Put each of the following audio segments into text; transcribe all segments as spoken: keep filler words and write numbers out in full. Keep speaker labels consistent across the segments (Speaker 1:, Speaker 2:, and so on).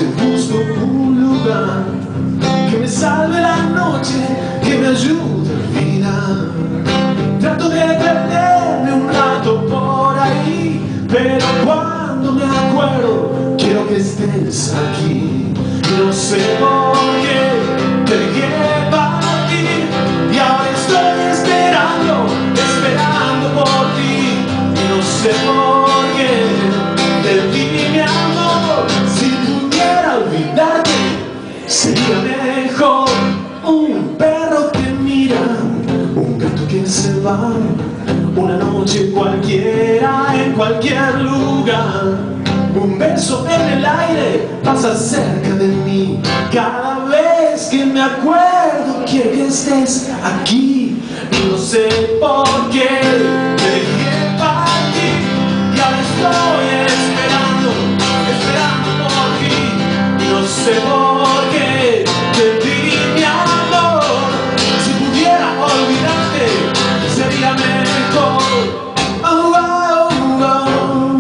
Speaker 1: noche busco un lugar que me salve la noche, que me ayude a olvidar. Trato de perderme un rato por ahí, pero cuando me acuerdo quiero que estés aquí. No sé por qué te dejé partir y ahora estoy esperando, esperando por ti. Y no sé por qué te di mi amor. Si pudiera olvidarte sería mejor. Un perro que mira, un gato que se va, una noche cualquiera en cualquier lugar. Un beso en el aire pasa cerca de mí. Cada vez que me acuerdo quiero que estés aquí. No sé por qué te dejé partir y ahora estoy esperando, esperando por ti. No sé por qué te di mi amor. Si pudiera olvidarte sería mejor. Oh, oh, oh.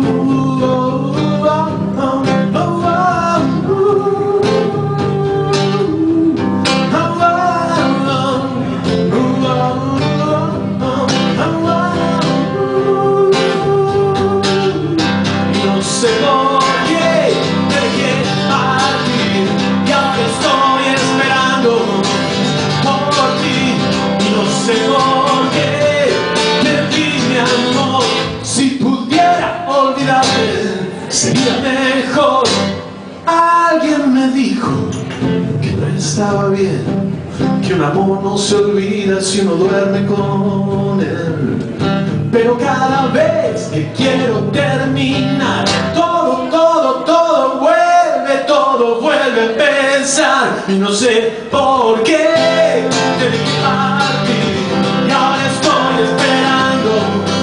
Speaker 1: Sería mejor. Alguien me dijo que no estaba bien, que un amor no se olvida si uno duerme con él. Pero cada vez que quiero terminar, todo, todo, todo vuelve, todo vuelve a pensar. Y no sé por qué te dejé partir y ahora estoy esperando.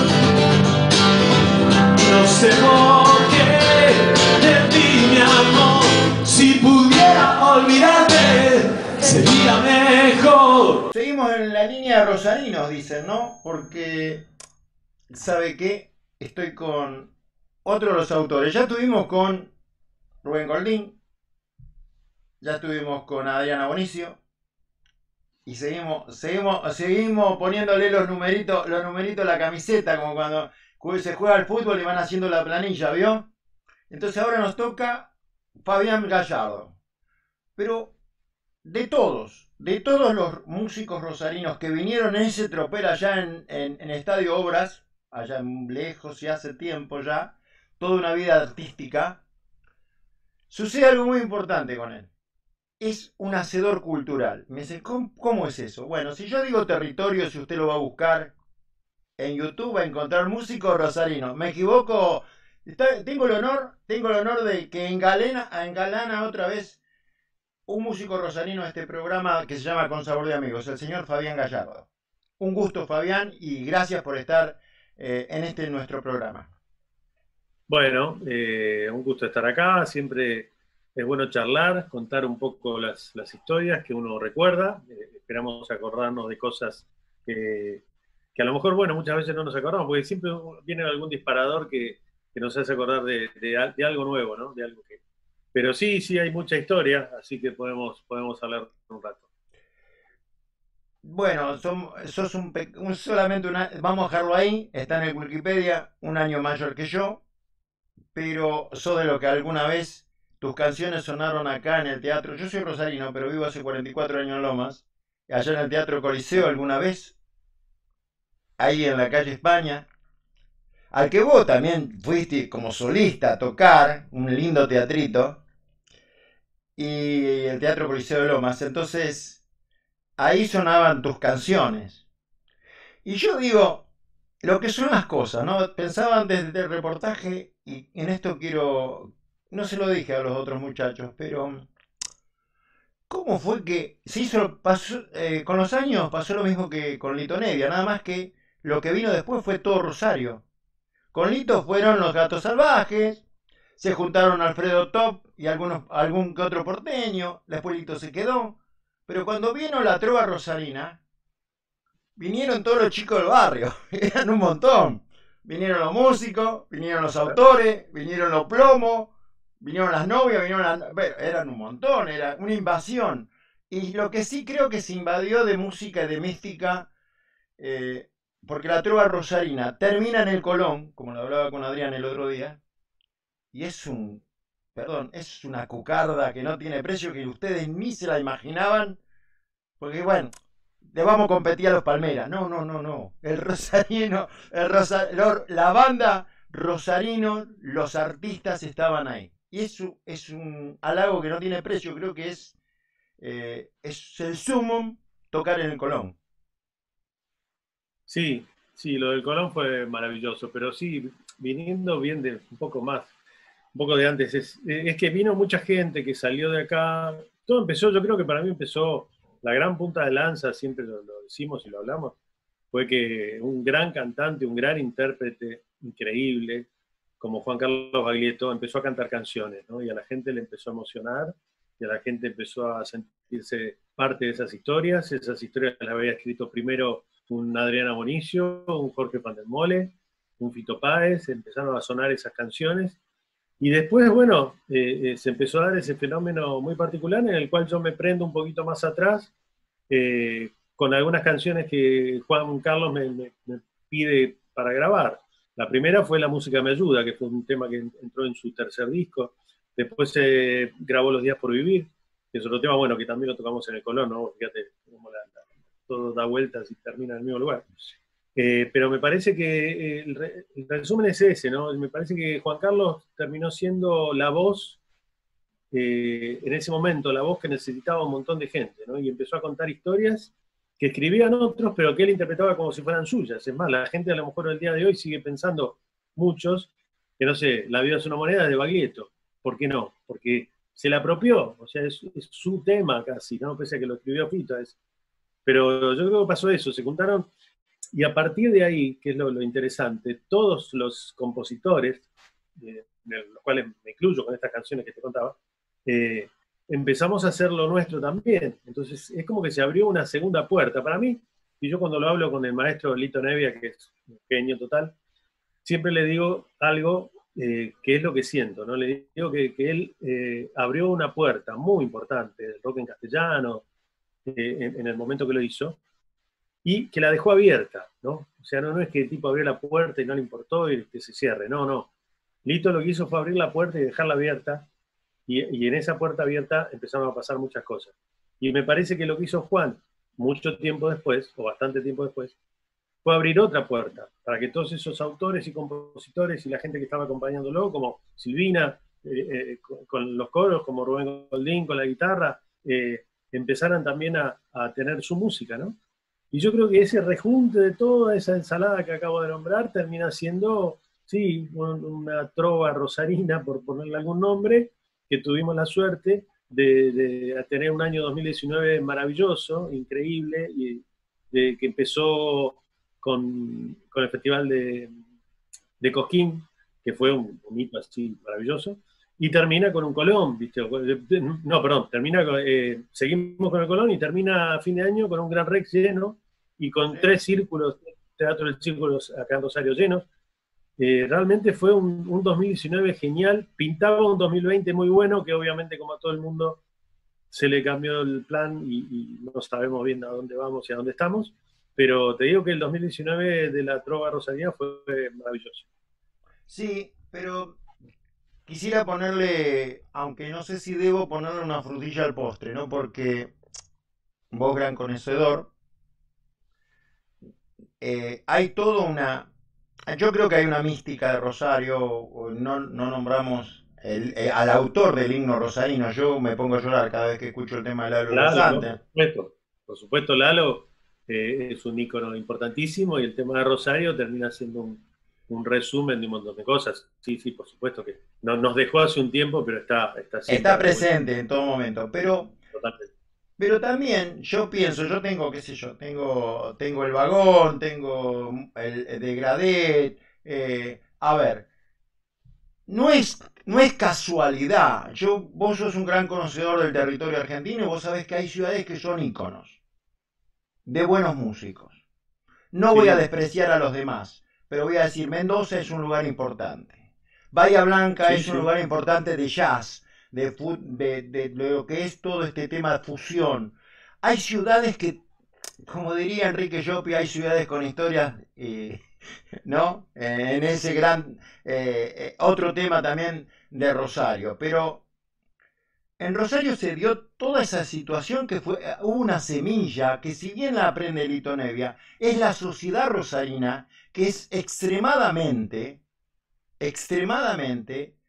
Speaker 1: No sé por qué te di mi amor. Si pudiera olvidarte sería mejor.
Speaker 2: Seguimos en la línea de rosarinos, dicen, ¿no? Porque, ¿sabe qué? Estoy con otro de los autores. Ya estuvimos con Rubén Goldín, ya estuvimos con Adriana Bonicio y seguimos, seguimos, seguimos poniéndole los numeritos, los numeritos a la camiseta, como cuando se juega al fútbol y van haciendo la planilla, ¿vio? Entonces ahora nos toca Fabián Gallardo. Pero de todos, de todos los músicos rosarinos que vinieron en ese tropel allá en, en, en Estadio Obras, allá lejos y hace tiempo ya, toda una vida artística, sucede algo muy importante con él. Es un hacedor cultural. Me dice, ¿cómo, ¿cómo es eso? Bueno, si yo digo territorio, si usted lo va a buscar en YouTube, va a encontrar músicos rosarinos. ¿Me equivoco? Está, tengo el honor, tengo el honor de que engalena, engalana otra vez un músico rosarino a este programa que se llama Con Sabor de Amigos, el señor Fabián Gallardo. Un gusto, Fabián, y gracias por estar eh, en este nuestro programa.
Speaker 3: Bueno, eh, un gusto estar acá. Siempre es bueno charlar, contar un poco las, las historias que uno recuerda. Eh, esperamos acordarnos de cosas que, que a lo mejor, bueno, muchas veces no nos acordamos, porque siempre viene algún disparador que, que nos hace acordar de, de, de algo nuevo, ¿no? De algo que... Pero sí, sí hay mucha historia, así que podemos, podemos hablar un rato.
Speaker 2: Bueno, son, sos un, un solamente una, vamos a dejarlo ahí, está en el Wikipedia, un año mayor que yo, pero sos de lo que alguna vez tus canciones sonaron acá en el teatro. Yo soy rosarino, pero vivo hace cuarenta y cuatro años en Lomas, allá en el Teatro Coliseo alguna vez, ahí en la calle España, al que vos también fuiste como solista a tocar, un lindo teatrito, y el Teatro Coliseo de Lomas. Entonces, ahí sonaban tus canciones. Y yo digo, lo que son las cosas, ¿no? Pensaba antes del reportaje, y en esto quiero, no se lo dije a los otros muchachos, pero ¿cómo fue que se hizo, pasó, eh, con los años pasó lo mismo que con Lito Nevia, nada más que lo que vino después fue todo Rosario. Con Lito fueron los Gatos Salvajes, se juntaron Alfredo Top y algunos, algún que otro porteño, después Lito se quedó, pero cuando vino la trova rosarina, vinieron todos los chicos del barrio, eran un montón. Vinieron los músicos, vinieron los autores, vinieron los plomos, vinieron las novias, vinieron las... Bueno, eran un montón, era una invasión. Y lo que sí creo que se invadió de música y de mística, eh, porque la trova rosarina termina en el Colón, como lo hablaba con Adrián el otro día, y es un, perdón, es una cucarda que no tiene precio, que ustedes ni se la imaginaban, porque bueno, le vamos a competir a los Palmeras. No, no, no, no. El rosarino, el rosa, lo- la banda rosarino, los artistas estaban ahí. Y eso es un halago que no tiene precio, creo que es, eh, es el sumum tocar en el Colón.
Speaker 3: Sí, sí, lo del Colón fue maravilloso, pero sí, viniendo bien de un poco más, un poco de antes, es, es que vino mucha gente que salió de acá. Todo empezó, yo creo que para mí empezó la gran punta de lanza, siempre lo, lo decimos y lo hablamos, fue que un gran cantante, un gran intérprete increíble, como Juan Carlos Baglietto, empezó a cantar canciones, ¿no? Y a la gente le empezó a emocionar, y a la gente empezó a sentirse parte de esas historias. Esas historias las había escrito primero un Adriana Bonicio, un Jorge Pandelmole, un Fito Páez, empezaron a sonar esas canciones. Y después, bueno, eh, eh, se empezó a dar ese fenómeno muy particular en el cual yo me prendo un poquito más atrás, eh, con algunas canciones que Juan Carlos me, me, me pide para grabar. La primera fue La música me ayuda, que fue un tema que entró en su tercer disco. Después se eh, grabó Los días por vivir, que es otro tema, bueno, que también lo tocamos en el Colón, ¿no? Fíjate cómo la, la, todo da vueltas y termina en el mismo lugar. Eh, pero me parece que el, re, el resumen es ese, ¿no? Me parece que Juan Carlos terminó siendo la voz, eh, en ese momento, la voz que necesitaba un montón de gente, ¿no? Y empezó a contar historias que escribían otros, pero que él interpretaba como si fueran suyas. Es más, la gente a lo mejor el día de hoy sigue pensando, muchos, que no sé, La vida es una moneda de Baglietto. ¿Por qué no? Porque se la apropió, o sea, es, es su tema casi, ¿no? Pese a que lo escribió Fito. Es, pero yo creo que pasó eso, se juntaron, y a partir de ahí, que es lo, lo interesante, todos los compositores, eh, de los cuales me incluyo con estas canciones que te contaba, eh, empezamos a hacer lo nuestro también. Entonces es como que se abrió una segunda puerta. Para mí, y yo cuando lo hablo con el maestro Lito Nevia, que es un genio total, siempre le digo algo, eh, que es lo que siento, ¿no? Le digo que, que él eh, abrió una puerta muy importante del rock en castellano, eh, en, en el momento que lo hizo, y que la dejó abierta, ¿no? O sea, no, no es que el tipo abrió la puerta y no le importó y que se cierre, no, no. Lito lo que hizo fue abrir la puerta y dejarla abierta, y, y en esa puerta abierta empezaron a pasar muchas cosas. Y me parece que lo que hizo Juan, mucho tiempo después, o bastante tiempo después, fue abrir otra puerta, para que todos esos autores y compositores y la gente que estaba acompañándolo, como Silvina, eh, eh, con, con los coros, como Rubén Goldín con la guitarra, eh, empezaran también a, a tener su música, ¿no? Y yo creo que ese rejunte de toda esa ensalada que acabo de nombrar termina siendo, sí, un, una trova rosarina, por ponerle algún nombre, que tuvimos la suerte de, de tener un año dos mil diecinueve maravilloso, increíble, y de, que empezó con, con el Festival de, de Cosquín, que fue un, un hito así maravilloso, y termina con un Colón, ¿viste? No, perdón, termina con, eh, seguimos con el Colón y termina a fin de año con un Gran Rex lleno y con sí. tres círculos, Teatro del Círculo acá en Rosario llenos. Eh, realmente fue un, un dos mil diecinueve genial, pintaba un dos mil veinte muy bueno, que obviamente como a todo el mundo se le cambió el plan y, y no sabemos bien a dónde vamos y a dónde estamos, pero te digo que el dos mil diecinueve de la trova rosarina fue maravilloso.
Speaker 2: Sí, pero quisiera ponerle, aunque no sé si debo ponerle una frutilla al postre, ¿no? Porque vos, gran conocedor, eh, hay toda una... Yo creo que hay una mística de Rosario, no, no nombramos el, eh, al autor del himno rosarino, yo me pongo a llorar cada vez que escucho el tema de Lalo
Speaker 3: Lalo,
Speaker 2: Lozante.
Speaker 3: ¿no? Por supuesto, por supuesto Lalo eh, es un ícono importantísimo y el tema de Rosario termina siendo un, un resumen de un montón de cosas. Sí, sí, por supuesto que no, nos dejó hace un tiempo, pero está, está siempre.
Speaker 2: Está presente en todo momento, pero...
Speaker 3: Totalmente.
Speaker 2: Pero también yo pienso, yo tengo, qué sé yo, tengo, tengo el vagón, tengo el, el degradé, eh, a ver, no es, no es casualidad. Yo, vos sos un gran conocedor del territorio argentino y vos sabés que hay ciudades que son íconos de buenos músicos. No
Speaker 3: Sí.
Speaker 2: voy a despreciar a los demás, pero voy a decir, Mendoza es un lugar importante. Bahía Blanca
Speaker 3: Sí,
Speaker 2: es un
Speaker 3: sí.
Speaker 2: lugar importante de jazz, de, de, de lo que es todo este tema de fusión. Hay ciudades que, como diría Enrique Llopi, hay ciudades con historias, eh, ¿no? Eh, en ese gran, eh, eh, otro tema también de Rosario. Pero en Rosario se dio toda esa situación que fue, eh, hubo una semilla que si bien la aprende Lito Nevia, es la sociedad rosarina que es extremadamente, extremadamente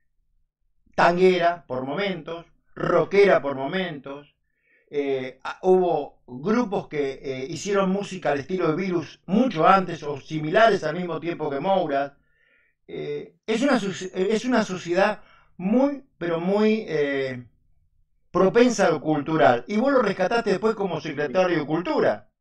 Speaker 2: tanguera por momentos, rockera por momentos. Eh, hubo grupos que eh, hicieron música al estilo de Virus mucho antes o similares al mismo tiempo que Moura. Eh, es, una, es una sociedad muy, pero muy eh, propensa a lo cultural. Y vos lo rescataste después como secretario de Cultura.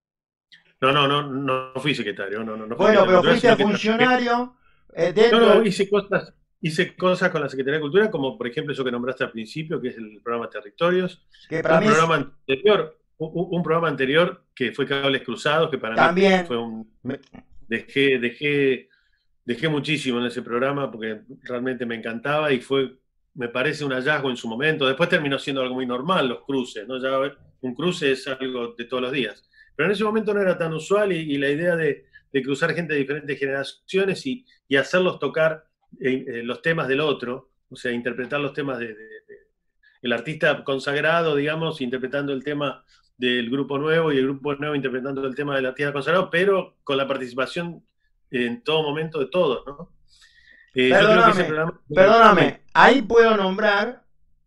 Speaker 3: No, no, no, no fui secretario, no, no, no fui
Speaker 2: Bueno,
Speaker 3: secretario de
Speaker 2: pero
Speaker 3: Cultura,
Speaker 2: fuiste
Speaker 3: sino que trabajé.
Speaker 2: funcionario eh,
Speaker 3: No,
Speaker 2: dentro
Speaker 3: no,
Speaker 2: del...
Speaker 3: hice cosas, hice cosas con la Secretaría de Cultura, como por ejemplo eso que nombraste al principio, que es el programa Territorios.
Speaker 2: que para
Speaker 3: Un
Speaker 2: mí es
Speaker 3: programa anterior, un, un programa anterior que fue Cables Cruzados, que para mí fue
Speaker 2: también...
Speaker 3: un.
Speaker 2: Me,
Speaker 3: Dejé, dejé, dejé muchísimo en ese programa porque realmente me encantaba y fue, me parece un hallazgo en su momento. Después terminó siendo algo muy normal, los cruces, ¿no? Ya un cruce es algo de todos los días. Pero en ese momento no era tan usual y, y la idea de, de, cruzar gente de diferentes generaciones y, y hacerlos tocar eh, eh, los temas del otro, o sea, interpretar los temas de, de, de, el artista consagrado, digamos, interpretando el tema del grupo nuevo y el grupo nuevo interpretando el tema del artista consagrado, pero con la participación en todo momento de todos, ¿no? Eh, yo creo que ese
Speaker 2: perdóname,
Speaker 3: programa me.
Speaker 2: perdóname, ahí puedo nombrar,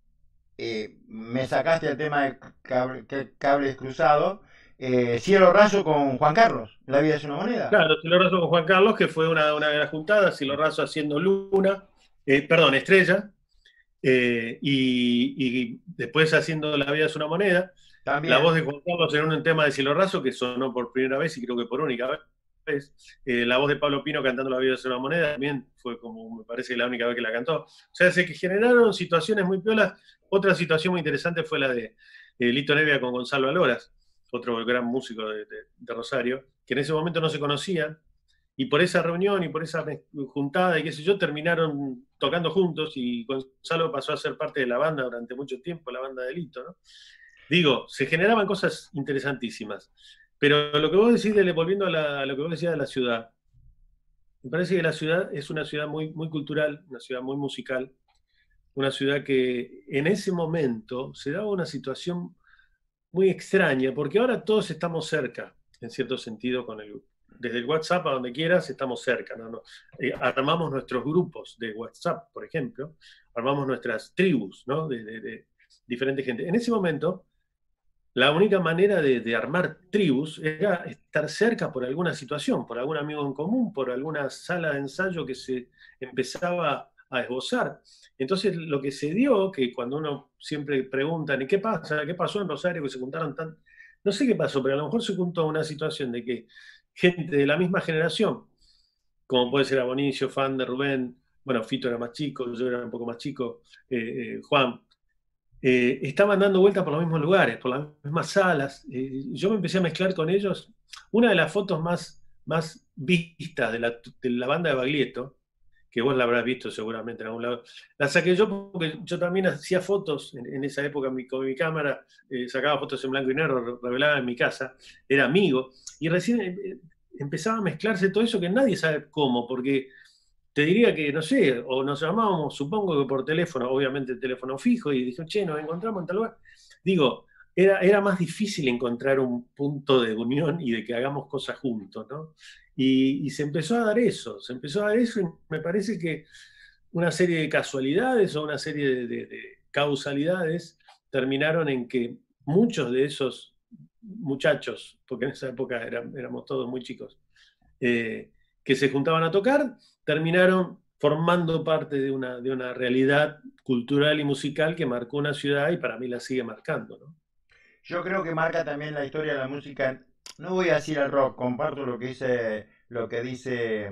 Speaker 2: eh, me sacaste el tema de cable, cables cruzados, eh, Cielo Raso con Juan Carlos, La vida es una moneda.
Speaker 3: Claro, Cielo Raso con Juan Carlos, que fue una, una de las juntadas, Cielo Raso haciendo Luna, eh, perdón, Estrella, eh, y, y, después haciendo La vida es una moneda. La voz
Speaker 2: También,
Speaker 3: de Juan Carlos en un tema de Cielo Raso, que sonó por primera vez y creo que por única vez. Eh, la voz de Pablo Pino cantando La vida es una moneda también fue como, me parece, la única vez que la cantó. O sea, se que generaron situaciones muy piolas. Otra situación muy interesante fue la de eh, Lito Nevia con Gonzalo Aloras, otro gran músico de, de, de Rosario, que en ese momento no se conocían, y por esa reunión y por esa juntada y qué sé yo, terminaron tocando juntos y Gonzalo pasó a ser parte de la banda durante mucho tiempo, la banda de Lito, ¿no? Digo, se generaban cosas interesantísimas. Pero lo que vos decís, de, volviendo a, la, a lo que vos decías de la ciudad, me parece que la ciudad es una ciudad muy, muy cultural, una ciudad muy musical, una ciudad que en ese momento se daba una situación muy extraña, porque ahora todos estamos cerca, en cierto sentido, con el, desde el WhatsApp a donde quieras, estamos cerca. ¿No? No, eh, armamos nuestros grupos de WhatsApp, por ejemplo, armamos nuestras tribus, ¿no? de, de, de diferente gente. En ese momento, la única manera de, de, armar tribus era estar cerca por alguna situación, por algún amigo en común, por alguna sala de ensayo que se empezaba a esbozar. Entonces, lo que se dio, que cuando uno siempre pregunta, ¿y qué pasa? ¿Qué pasó en Rosario que se juntaron tan? No sé qué pasó, pero a lo mejor se juntó una situación de que gente de la misma generación, como puede ser Abonicio, Fan de Rubén, bueno, Fito era más chico, yo era un poco más chico, eh, eh, Juan, eh, estaban dando vueltas por los mismos lugares, por las mismas salas. Eh, yo me empecé a mezclar con ellos. Una de las fotos más, más vistas de la, de la banda de Baglietto, que vos la habrás visto seguramente en algún lado, la saqué yo porque yo también hacía fotos en, en esa época mi, con mi cámara, eh, sacaba fotos en blanco y negro, revelaba en mi casa, era amigo, y recién eh, empezaba a mezclarse todo eso que nadie sabe cómo, porque te diría que, no sé, o nos llamábamos, supongo que por teléfono, obviamente teléfono fijo, y dije, che, nos encontramos en tal lugar. Digo, era, era más difícil encontrar un punto de unión y de que hagamos cosas juntos, ¿no? Y, y se empezó a dar eso, se empezó a dar eso y me parece que una serie de casualidades o una serie de, de, de causalidades terminaron en que muchos de esos muchachos, porque en esa época eran, éramos todos muy chicos, eh, que se juntaban a tocar, terminaron formando parte de una, de una realidad cultural y musical que marcó una ciudad y para mí la sigue marcando, ¿no?
Speaker 2: yo creo que marca también la historia de la música. No voy a decir el rock, comparto lo que dice, lo que dice,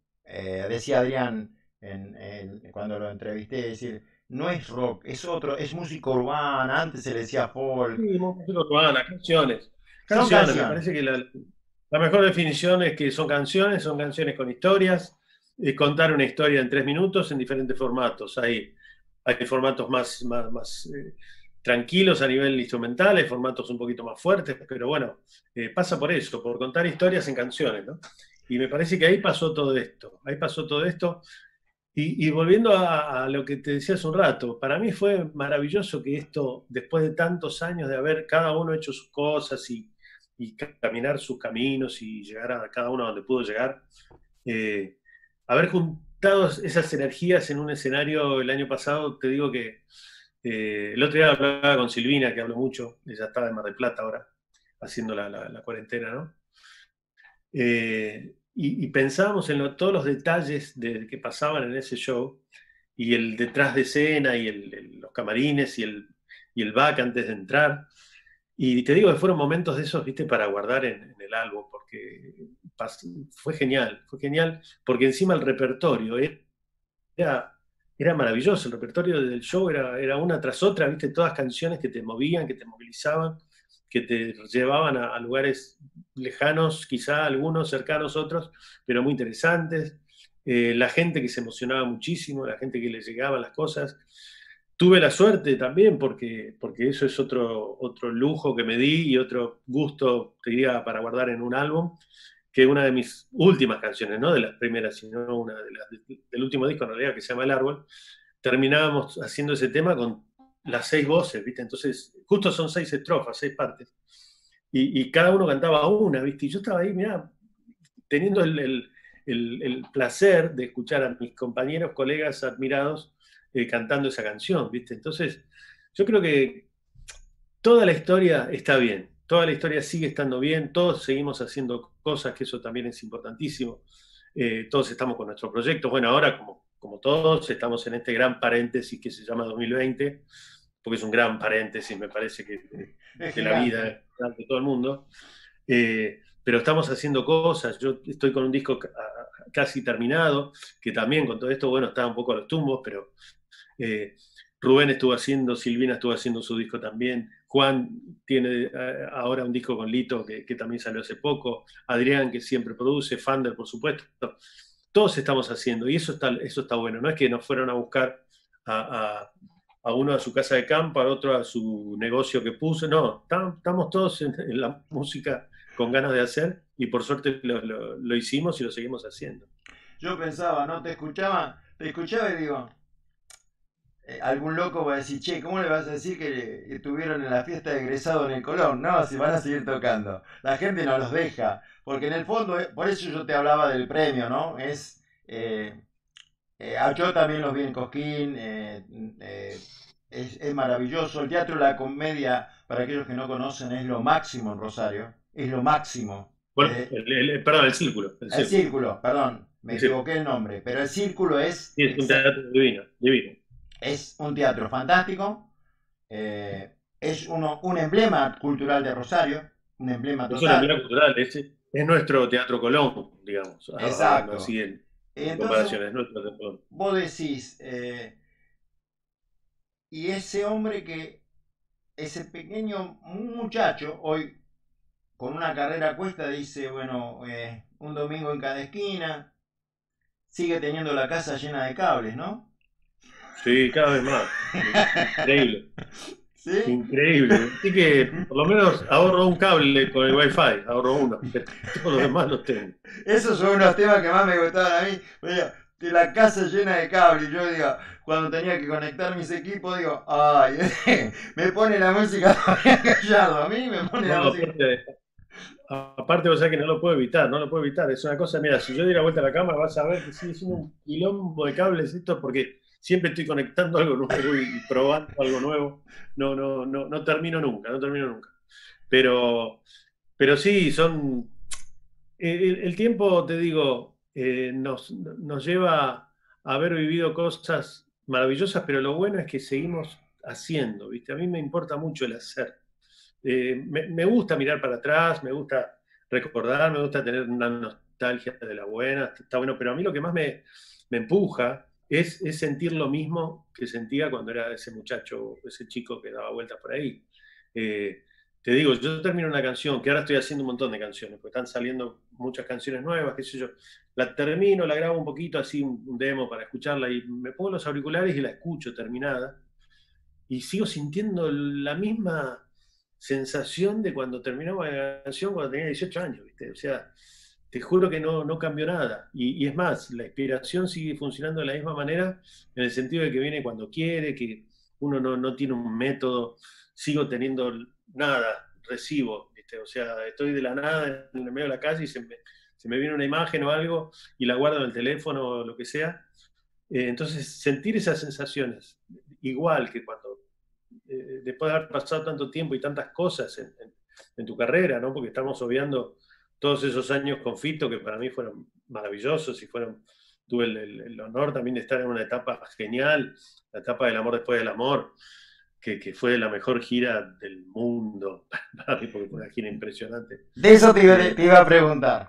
Speaker 2: eh, decía Adrián en, en, cuando lo entrevisté, es decir, no es rock, es otro, es música urbana, antes se le decía folk,
Speaker 3: Sí, música urbana, canciones.
Speaker 2: son
Speaker 3: Canciones, me
Speaker 2: canciones.
Speaker 3: parece que la, la mejor definición es que son canciones, son canciones con historias, eh, contar una historia en tres minutos en diferentes formatos. Hay, hay formatos más, más, más eh, tranquilos a nivel instrumental, hay formatos un poquito más fuertes, pero bueno, eh, pasa por eso, por contar historias en canciones, ¿no? Y me parece que ahí pasó todo esto, ahí pasó todo esto. Y, y volviendo a, a lo que te decía hace un rato, para mí fue maravilloso que esto, después de tantos años de haber cada uno hecho sus cosas y, y caminar sus caminos y llegar a cada uno a donde pudo llegar, eh, haber juntado esas energías en un escenario el año pasado, te digo que eh, el otro día hablaba con Silvina, que hablo mucho, ella está en Mar del Plata ahora, haciendo la, la, la cuarentena, ¿no? Eh, y, y pensábamos en lo, todos los detalles de, que pasaban en ese show, y el detrás de escena, y el, el, los camarines, y el, y el back antes de entrar. Y te digo que fueron momentos de esos, viste, para guardar en, en el álbum, porque fue genial, fue genial, porque encima el repertorio era, era maravilloso, el repertorio del show era, era una tras otra, viste, todas canciones que te movían, que te movilizaban, que te llevaban a, a lugares lejanos, quizá algunos, cercanos otros, pero muy interesantes. Eh, la gente que se emocionaba muchísimo, la gente que le llegaban las cosas. Tuve la suerte también, porque, porque eso es otro, otro lujo que me di y otro gusto, te diría, para guardar en un álbum, que una de mis últimas canciones, no de las primeras, sino una de las del último disco en realidad, que se llama El Árbol, terminábamos haciendo ese tema con las seis voces, ¿viste? Entonces, justo son seis estrofas, seis partes, y, y cada uno cantaba una, ¿viste? Y yo estaba ahí, mirá, teniendo el, el, el, el placer de escuchar a mis compañeros, colegas admirados, eh, cantando esa canción, ¿viste? Entonces, yo creo que toda la historia está bien, toda la historia sigue estando bien, todos seguimos haciendo cosas, que eso también es importantísimo, eh, todos estamos con nuestros proyectos, bueno, ahora como, como todos estamos en este gran paréntesis que se llama dos mil veinte, porque es un gran paréntesis, me parece que de, de la vida de todo el mundo, eh, pero estamos haciendo cosas, yo estoy con un disco casi terminado, que también con todo esto, bueno, está un poco a los tumbos, pero eh, Rubén estuvo haciendo, Silvina estuvo haciendo su disco también, Juan tiene eh, ahora un disco con Lito que, que también salió hace poco, Adrián que siempre produce, Fander por supuesto, todos estamos haciendo y eso está, eso está bueno, no es que nos fueron a buscar a, a, a uno a su casa de campo, a otro a su negocio que puso, no, tam, estamos todos en, en la música con ganas de hacer y por suerte lo, lo, lo hicimos y lo seguimos haciendo.
Speaker 2: Yo pensaba, ¿no? Te escuchaba, te escuchaba y digo, eh, algún loco va a decir, che, ¿cómo le vas a decir que estuvieron en la fiesta de egresado en el Colón? No, si van a seguir tocando. La gente no los deja, porque en el fondo, eh, por eso yo te hablaba del premio, ¿no? Es, eh, eh, yo también los vi en Cosquín, eh, eh, es, es maravilloso. El teatro de la comedia, para aquellos que no conocen, es lo máximo en Rosario, es lo máximo.
Speaker 3: Bueno,
Speaker 2: Eh,
Speaker 3: el, el, perdón, el círculo.
Speaker 2: el
Speaker 3: El círculo,
Speaker 2: círculo, perdón, me
Speaker 3: el
Speaker 2: equivoqué
Speaker 3: círculo.
Speaker 2: el nombre, pero el círculo es,
Speaker 3: Sí, es un teatro divino, divino.
Speaker 2: es un teatro fantástico, eh, es uno, un emblema cultural de Rosario, un emblema
Speaker 3: Es una
Speaker 2: total.
Speaker 3: emblema cultural, es, es nuestro Teatro Colón, digamos, hablando así
Speaker 2: Exacto.
Speaker 3: en, en
Speaker 2: Entonces,
Speaker 3: comparación, es nuestro Teatro Colón.
Speaker 2: vos decís, eh, y ese hombre que, ese pequeño muchacho, hoy con una carrera a cuesta, dice, bueno, eh, un domingo en cada esquina, sigue teniendo la casa llena de cables, ¿no?
Speaker 3: Sí, cada vez más. Increíble,
Speaker 2: ¿Sí?
Speaker 3: increíble. Así que por lo menos ahorro un cable con el Wi-Fi, ahorro uno, pero todos los demás los tengo.
Speaker 2: Esos son unos temas que más me gustaban a mí. Digo, que la casa llena de cables. Yo digo, cuando tenía que conectar mis equipos, digo, ay, me pone la música todavía callado. A mí me pone la
Speaker 3: No,
Speaker 2: música.
Speaker 3: aparte, aparte, vos sabés que no lo puedo evitar, no lo puedo evitar. Es una cosa, mira, si yo diera vuelta a la cámara, vas a ver que sigue siendo un quilombo de cables esto, porque siempre estoy conectando algo nuevo y probando algo nuevo. No, no, no, no termino nunca, no termino nunca. Pero, pero sí, son. El, el tiempo, te digo, eh, nos, nos lleva a haber vivido cosas maravillosas, pero lo bueno es que seguimos haciendo, ¿viste? A mí me importa mucho el hacer. Eh, me, me gusta mirar para atrás, me gusta recordar, me gusta tener una nostalgia de la buena, está bueno, pero a mí lo que más me, me empuja es, es sentir lo mismo que sentía cuando era ese muchacho, ese chico que daba vueltas por ahí. Eh, te digo, yo termino una canción, que ahora estoy haciendo un montón de canciones, porque están saliendo muchas canciones nuevas, qué sé yo. La termino, la grabo un poquito, así un demo para escucharla, y me pongo los auriculares y la escucho terminada. Y sigo sintiendo la misma sensación de cuando terminaba la canción cuando tenía dieciocho años, ¿viste? O sea, te juro que no, no cambió nada. Y, y es más, la inspiración sigue funcionando de la misma manera, en el sentido de que viene cuando quiere, que uno no, no tiene un método, sigo teniendo nada, recibo, ¿viste? O sea, estoy de la nada en el medio de la calle y se me, se me viene una imagen o algo y la guardo en el teléfono o lo que sea. Eh, entonces, sentir esas sensaciones, igual que cuando, eh, después de haber pasado tanto tiempo y tantas cosas en, en, en tu carrera, ¿no? Porque estamos obviando todos esos años con Fito que para mí fueron maravillosos y fueron, tuve el, el, el honor también de estar en una etapa genial, la etapa del amor después del amor, que, que fue la mejor gira del mundo para mí, porque fue una gira impresionante.
Speaker 2: De eso te iba, eh, te iba a preguntar.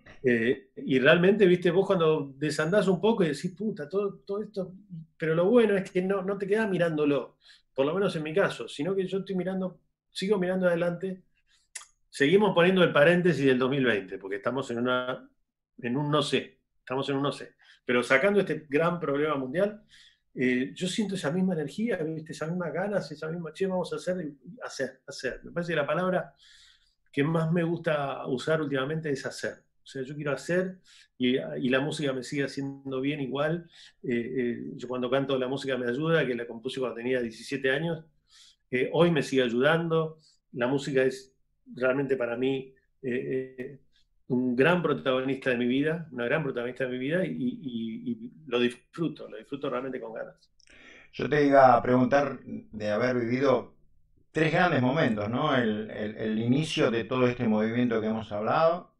Speaker 3: Eh, y realmente, viste, vos cuando desandás un poco y decís, puta, todo, todo esto, pero lo bueno es que no, no te quedás mirándolo, por lo menos en mi caso, sino que yo estoy mirando, sigo mirando adelante, seguimos poniendo el paréntesis del dos mil veinte, porque estamos en, una, en un no sé, estamos en un no sé, pero sacando este gran problema mundial, eh, yo siento esa misma energía, ¿viste? Esas mismas ganas, esa misma, che, vamos a hacer, hacer, hacer. Me parece que la palabra que más me gusta usar últimamente es hacer. O sea, yo quiero hacer y, y la música me sigue haciendo bien igual. Eh, eh, yo cuando canto la música me ayuda, que la compuse cuando tenía diecisiete años. Eh, hoy me sigue ayudando. La música es realmente para mí eh, eh, un gran protagonista de mi vida, una gran protagonista de mi vida y, y, y lo disfruto, lo disfruto realmente con ganas.
Speaker 2: Yo te iba a preguntar de haber vivido tres grandes momentos, ¿no? El, el, el inicio de todo este movimiento que hemos hablado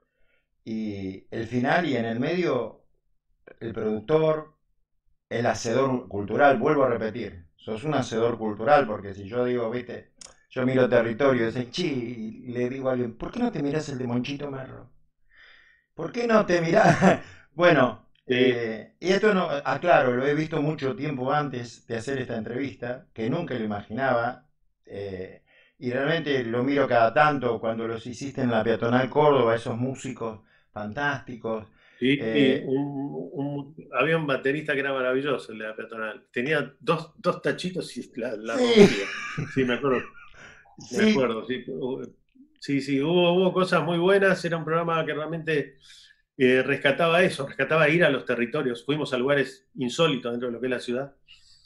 Speaker 2: y el final y en el medio el productor, el hacedor cultural, vuelvo a repetir, sos un hacedor cultural porque si yo digo, viste, yo miro territorio y dice, chi, y le digo a alguien, ¿por qué no te mirás el de Monchito Merlo? ¿Por qué no te mirás? Bueno, eh, y esto no, aclaro, lo he visto mucho tiempo antes de hacer esta entrevista, que nunca lo imaginaba, eh, y realmente lo miro cada tanto cuando los hiciste en la Peatonal Córdoba, esos músicos fantásticos.
Speaker 3: Sí,
Speaker 2: Eh,
Speaker 3: un, un, había un baterista que era maravilloso, el de la Peatonal. Tenía dos, dos tachitos y la, la
Speaker 2: sí,
Speaker 3: rompía. Sí, me acuerdo. Me
Speaker 2: sí,
Speaker 3: acuerdo, sí. Sí, sí, hubo, hubo cosas muy buenas. Era un programa que realmente eh, rescataba eso, rescataba ir a los territorios. Fuimos a lugares insólitos dentro de lo que es la ciudad.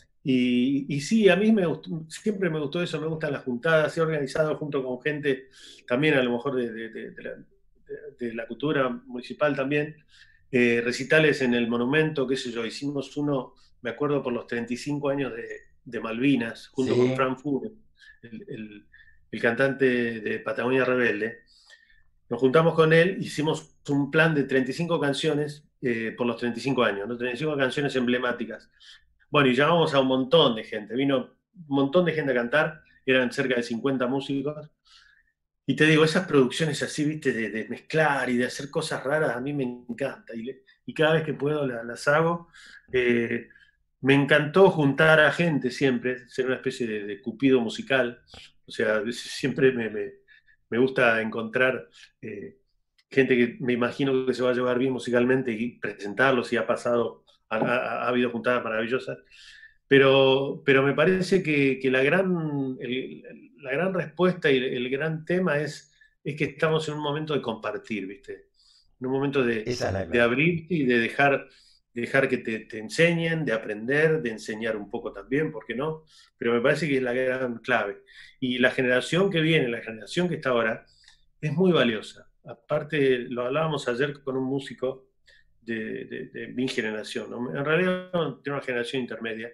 Speaker 3: Y, y sí, a mí me gustó, siempre me gustó eso, me gustan las juntadas. He organizado junto con gente también, a lo mejor de, de, de, de la, de la cultura municipal también, eh, recitales en el monumento, qué sé yo, hicimos uno, me acuerdo, por los treinta y cinco años de, de Malvinas, junto con
Speaker 2: sí,
Speaker 3: Fran Funes, el, el, el cantante de Patagonia Rebelde. Nos juntamos con él, hicimos un plan de treinta y cinco canciones eh, por los treinta y cinco años, ¿no? treinta y cinco canciones emblemáticas. Bueno, y llamamos a un montón de gente, vino un montón de gente a cantar, eran cerca de cincuenta músicos. Y te digo, esas producciones así, viste, de, de mezclar y de hacer cosas raras, a mí me encanta. Y, le, y cada vez que puedo la, las hago. Eh, me encantó juntar a gente siempre, ser una especie de, de cupido musical. O sea, siempre me, me, me gusta encontrar eh, gente que me imagino que se va a llevar bien musicalmente y presentarlos, y ha pasado, ha, ha, ha habido juntadas maravillosas. Pero, pero me parece que, que la, gran, el, la gran respuesta y el, el gran tema es, es que estamos en un momento de compartir, ¿viste? En un momento de,
Speaker 2: esa es la
Speaker 3: de
Speaker 2: clave.
Speaker 3: abrirte y de dejar, de dejar que te, te enseñen, de aprender, de enseñar un poco también, ¿por qué no? Pero me parece que es la gran clave. Y la generación que viene, la generación que está ahora, es muy valiosa. Aparte, lo hablábamos ayer con un músico de, de, de mi generación, ¿no? En realidad tiene una generación intermedia,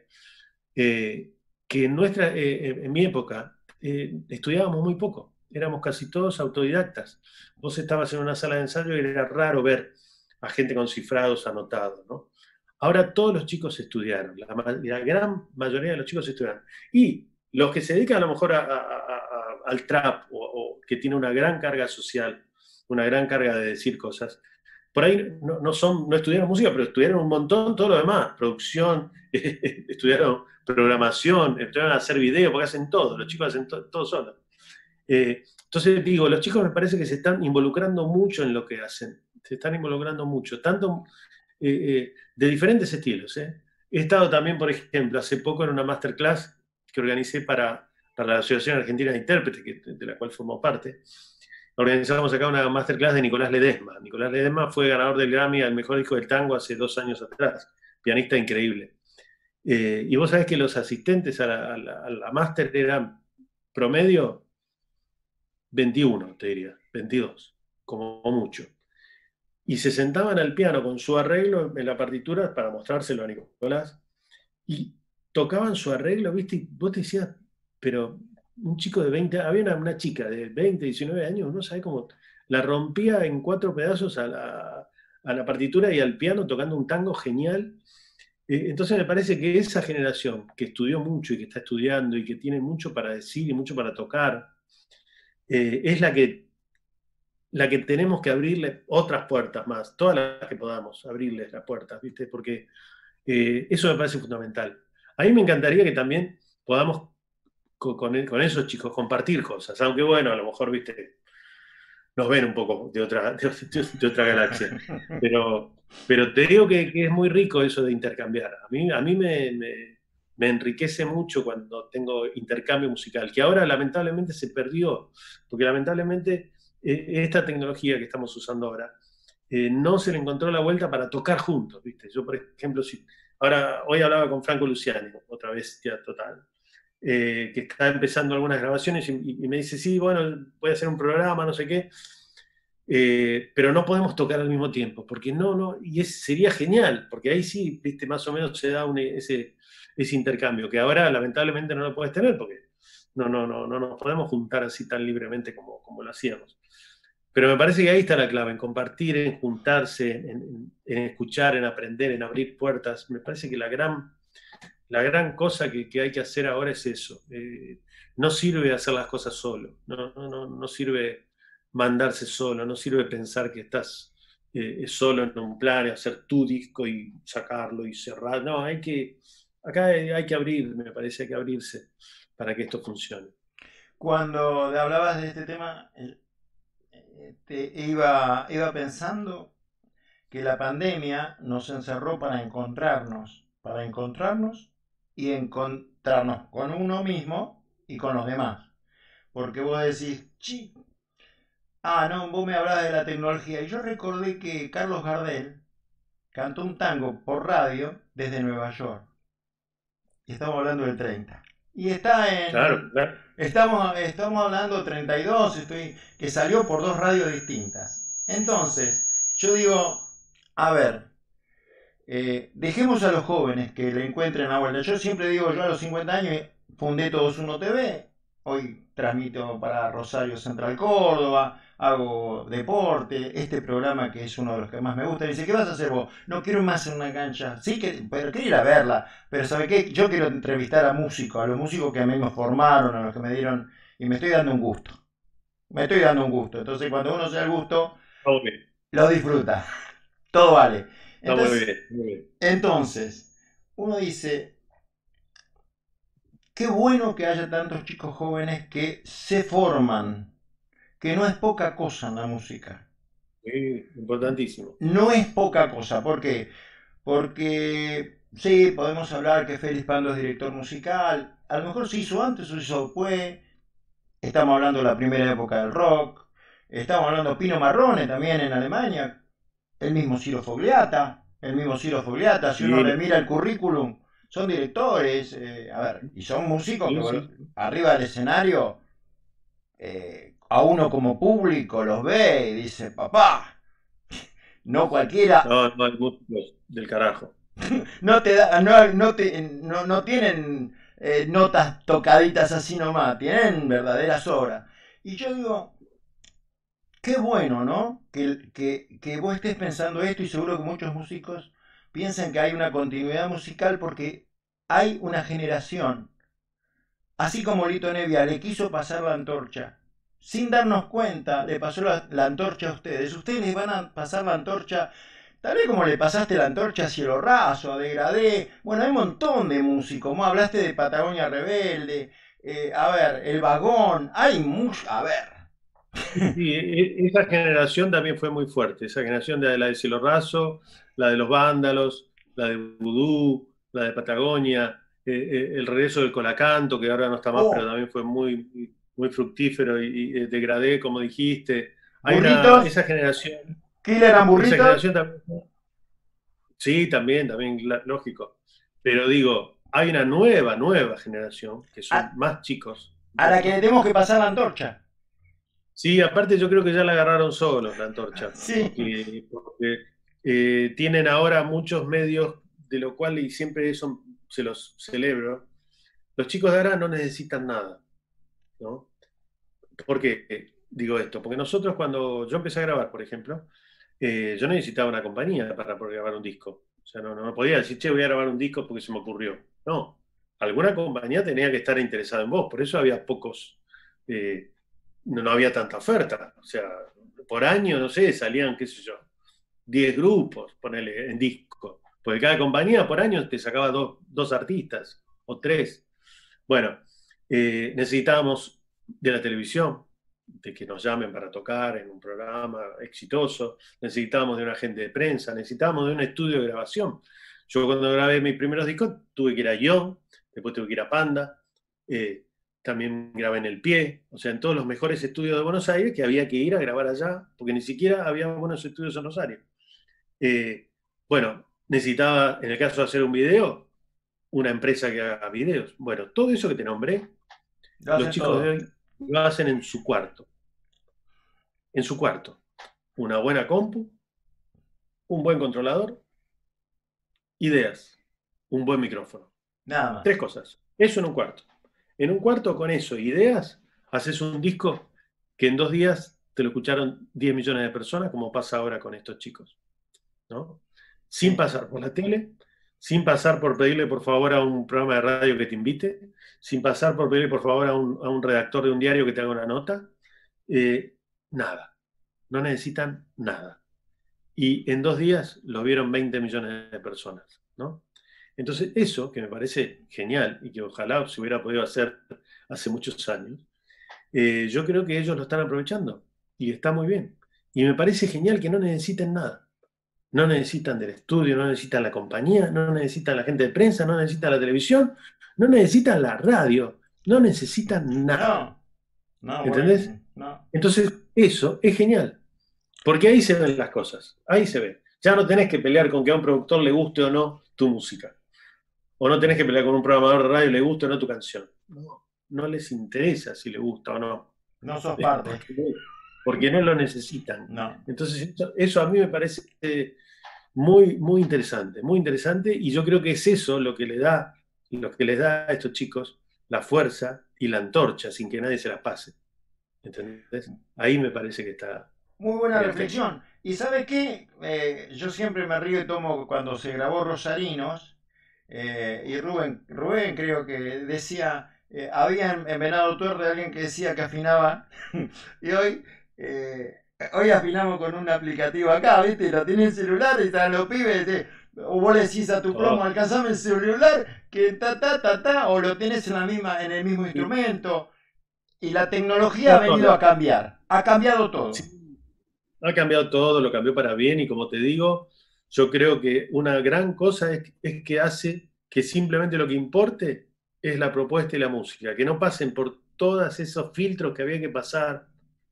Speaker 3: eh, que en, nuestra, eh, en mi época eh, estudiábamos muy poco, éramos casi todos autodidactas. Vos estabas en una sala de ensayo y era raro ver a gente con cifrados anotados, ¿no? Ahora todos los chicos estudiaron, la, la gran mayoría de los chicos estudiaron. Y los que se dedican a lo mejor a, a, a, al trap, o, o que tiene una gran carga social, una gran carga de decir cosas, por ahí no, no, son, no estudiaron música, pero estudiaron un montón todo lo demás, producción, estudiaron programación, estudiaron a hacer video, porque hacen todo, los chicos hacen to, todo solos. Eh, entonces digo, los chicos me parece que se están involucrando mucho en lo que hacen, se están involucrando mucho, tanto eh, eh, de diferentes estilos. ¿eh? He estado también, por ejemplo, hace poco en una masterclass que organicé para, para la Asociación Argentina de Intérpretes, que, de la cual formo parte. Organizamos acá una masterclass de Nicolás Ledesma. Nicolás Ledesma fue ganador del Grammy al mejor disco del tango hace dos años atrás, pianista increíble. Eh, y vos sabés que los asistentes a la, a la, a la máster eran promedio veintiuno, te diría, veintidós, como mucho. Y se sentaban al piano con su arreglo en la partitura para mostrárselo a Nicolás, y tocaban su arreglo, ¿viste? Y vos te decías, pero un chico de veinte, había una, una chica de veinte, diecinueve años, no sabés cómo, la rompía en cuatro pedazos a la, a la partitura y al piano tocando un tango genial. Eh, entonces me parece que esa generación que estudió mucho y que está estudiando y que tiene mucho para decir y mucho para tocar, eh, es la que, la que tenemos que abrirle otras puertas más, todas las que podamos abrirles las puertas, ¿viste? Porque eh, eso me parece fundamental. A mí me encantaría que también podamos con, con, con esos chicos compartir cosas, aunque bueno, a lo mejor, ¿viste? Nos ven un poco de otra, de, de otra galaxia. Pero, pero te digo que, que, es muy rico eso de intercambiar. A mí, a mí me, me, me enriquece mucho cuando tengo intercambio musical, que ahora lamentablemente se perdió, porque lamentablemente eh, esta tecnología que estamos usando ahora eh, no se le encontró la vuelta para tocar juntos, ¿viste? Yo, por ejemplo, si, ahora, hoy hablaba con Franco Luciani, otra vez ya total, Eh, que está empezando algunas grabaciones y, y, me dice, sí, bueno, voy a hacer un programa, no sé qué, eh, pero no podemos tocar al mismo tiempo, porque no, no, y es, sería genial, porque ahí sí, viste, más o menos se da un, ese, ese intercambio, que ahora lamentablemente no lo puedes tener, porque no, no, no, no nos podemos juntar así tan libremente como, como lo hacíamos. Pero me parece que ahí está la clave, en compartir, en juntarse, en, en, en escuchar, en aprender, en abrir puertas. Me parece que la gran... La gran cosa que, que hay que hacer ahora es eso. Eh, no sirve hacer las cosas solo, no, no, no sirve mandarse solo, no sirve pensar que estás eh, solo en un plan, hacer tu disco y sacarlo y cerrar. No, hay que, acá hay, hay que abrir, me parece, hay que abrirse para que esto funcione.
Speaker 2: Cuando hablabas de este tema, te iba, iba pensando que la pandemia nos encerró para encontrarnos, para encontrarnos y encontrarnos con uno mismo y con los demás. Porque vos decís, chi, ah, no, vos me hablás de la tecnología. Y yo recordé que Carlos Gardel cantó un tango por radio desde Nueva York. Y estamos hablando del treinta. Y está en...
Speaker 3: Claro, claro.
Speaker 2: Estamos, estamos hablando treinta y dos, estoy, que salió por dos radios distintas. Entonces, yo digo, a ver, eh, dejemos a los jóvenes que le encuentren la vuelta. Yo siempre digo, yo a los cincuenta años fundé Todos Uno T V, hoy transmito para Rosario Central Córdoba, hago deporte, este programa que es uno de los que más me gusta. Dice, ¿qué vas a hacer vos? No quiero más en una cancha. Sí, que, pero quiero ir a verla. Pero ¿sabe qué? Yo quiero entrevistar a músicos, a los músicos que a mí me formaron, a los que me dieron, y me estoy dando un gusto. Me estoy dando un gusto. Entonces, cuando uno se da el gusto,
Speaker 3: okay,
Speaker 2: lo disfruta. Todo vale. Entonces,
Speaker 3: no, muy bien, muy bien.
Speaker 2: entonces, uno dice, qué bueno que haya tantos chicos jóvenes que se forman, que no es poca cosa en la música.
Speaker 3: Sí, importantísimo.
Speaker 2: No es poca cosa, ¿por qué? Porque sí, podemos hablar que Félix Pando es director musical, a lo mejor se hizo antes o se hizo después, estamos hablando de la primera época del rock, estamos hablando de Pino Marrone también en Alemania, el mismo Ciro Fogliata, el mismo Ciro Fogliata, si uno
Speaker 3: Sí.
Speaker 2: le mira el currículum, son directores, eh, a ver, y son músicos
Speaker 3: Sí,
Speaker 2: que
Speaker 3: sí.
Speaker 2: bueno, arriba del escenario, eh, a uno como público los ve y dice, papá, no cualquiera,
Speaker 3: No, no hay músicos del carajo.
Speaker 2: no te da, no, no, te, no, no tienen eh, notas tocaditas así nomás, tienen verdaderas obras. Y yo digo, qué bueno, ¿no? Que, que, que vos estés pensando esto y seguro que muchos músicos piensan que hay una continuidad musical porque hay una generación, así como Lito Nevia le quiso pasar la antorcha, sin darnos cuenta, le pasó la, la antorcha a ustedes. Ustedes les van a pasar la antorcha, tal vez como le pasaste la antorcha a Cielo Raso, a Degradé. Bueno, hay un montón de músicos. Como hablaste de Patagonia Rebelde. eh, a ver, el vagón, hay mucho, a ver.
Speaker 3: Y e- esa generación también fue muy fuerte, esa generación de la de Cielo Raso, la de los Vándalos, la de Vudú, la de Patagonia, eh, eh, el regreso del Colacanto, que ahora no está más, pero
Speaker 2: Oh,
Speaker 3: también fue muy, muy fructífero y, y, eh, degradé, como dijiste. Hay una,
Speaker 2: burritos,
Speaker 3: esa generación,
Speaker 2: Killer eran
Speaker 3: esa
Speaker 2: burritos.
Speaker 3: generación también, sí, también, también, la- lógico. Pero digo, hay una nueva, nueva generación, que
Speaker 2: A,
Speaker 3: son más chicos,
Speaker 2: a la que le
Speaker 3: ¿no?
Speaker 2: tenemos que pasar la antorcha.
Speaker 3: Sí, aparte yo creo que ya la agarraron solos la antorcha,
Speaker 2: Sí,
Speaker 3: porque, porque, eh, tienen ahora muchos medios, de lo cual y siempre eso se los celebro. Los chicos de ahora no necesitan nada, ¿no? ¿Por qué eh, digo esto? Porque nosotros cuando yo empecé a grabar, por ejemplo, eh, yo necesitaba una compañía para poder grabar un disco. O sea, no, no podía decir, che, voy a grabar un disco porque se me ocurrió. No, alguna compañía tenía que estar interesada en vos, por eso había pocos, eh, no, no había tanta oferta. O sea, por año, no sé, salían, qué sé yo, diez grupos, ponele, en disco. Porque cada compañía por año te sacaba dos, dos artistas o tres. Bueno, eh, necesitábamos de la televisión, de que nos llamen para tocar en un programa exitoso, necesitábamos de un agente de prensa, necesitábamos de un estudio de grabación. Yo cuando grabé mis primeros discos tuve que ir a Ion, después tuve que ir a Panda, eh, también grabé en El Pie, o sea, en todos los mejores estudios de Buenos Aires que había que ir a grabar allá, porque ni siquiera había buenos estudios en Rosario. Eh, bueno, necesitaba, en el caso de hacer un video, una empresa que haga videos. Bueno, todo eso que te nombré,
Speaker 2: lo
Speaker 3: los
Speaker 2: hacen
Speaker 3: chicos de
Speaker 2: todo.
Speaker 3: hoy lo hacen en su cuarto. En su cuarto. Una buena compu, un buen controlador, ideas, un buen micrófono.
Speaker 2: Nada
Speaker 3: Tres
Speaker 2: más.
Speaker 3: cosas. Eso en un cuarto. En un cuarto con eso, ideas, haces un disco que en dos días te lo escucharon diez millones de personas, como pasa ahora con estos chicos, ¿no? Sin
Speaker 2: Sí.
Speaker 3: pasar por la tele, sin pasar por pedirle por favor a un programa de radio que te invite, sin pasar por pedirle por favor a un, a un redactor de un diario que te haga una nota. Eh, nada, no necesitan nada. Y en dos días lo vieron veinte millones de personas, ¿no? Entonces eso, que me parece genial y que ojalá se hubiera podido hacer hace muchos años, eh, yo creo que ellos lo están aprovechando y está muy bien. Y me parece genial que no necesiten nada. No necesitan del estudio, no necesitan la compañía, no necesitan la gente de prensa, no necesitan la televisión, no necesitan la radio, no necesitan nada.
Speaker 2: No, no,
Speaker 3: ¿Entendés?
Speaker 2: buenísimo. No.
Speaker 3: Entonces, eso es genial, porque ahí se ven las cosas, ahí se ve. Ya no tenés que pelear con que a un productor le guste o no tu música, o no tenés que pelear con un programador de radio le guste o no tu canción. No, no les interesa si le gusta o no,
Speaker 2: No sos
Speaker 3: es
Speaker 2: parte.
Speaker 3: porque, porque no lo necesitan.
Speaker 2: No.
Speaker 3: Entonces, eso, eso a mí me parece muy, muy interesante, muy interesante, y yo creo que es eso lo que le da, lo que les da a estos chicos la fuerza y la antorcha sin que nadie se las pase. ¿Entendés? Ahí me parece que está
Speaker 2: Muy buena
Speaker 3: perfecto.
Speaker 2: reflexión. ¿Y sabe qué? Eh, yo siempre me río y tomo cuando se grabó Rosarinos, eh, y Rubén, Rubén creo que decía, eh, había en, en Venado Tuerde alguien que decía que afinaba, y hoy, eh, hoy afinamos con un aplicativo acá, ¿viste? Y lo tiene en celular y están los pibes, ¿viste? O vos le decís a tu plomo,
Speaker 3: Oh,
Speaker 2: alcanzame el celular, que ta ta ta ta, o lo tenés en la misma, en el mismo
Speaker 3: y
Speaker 2: instrumento. Y la tecnología ha
Speaker 3: no,
Speaker 2: venido a
Speaker 3: la-
Speaker 2: cambiar, ha cambiado todo.
Speaker 3: sí, ha cambiado todo, lo cambió para bien, y como te digo, yo creo que una gran cosa es, es que hace que simplemente lo que importe es la propuesta y la música, que no pasen por todos esos filtros que había que pasar,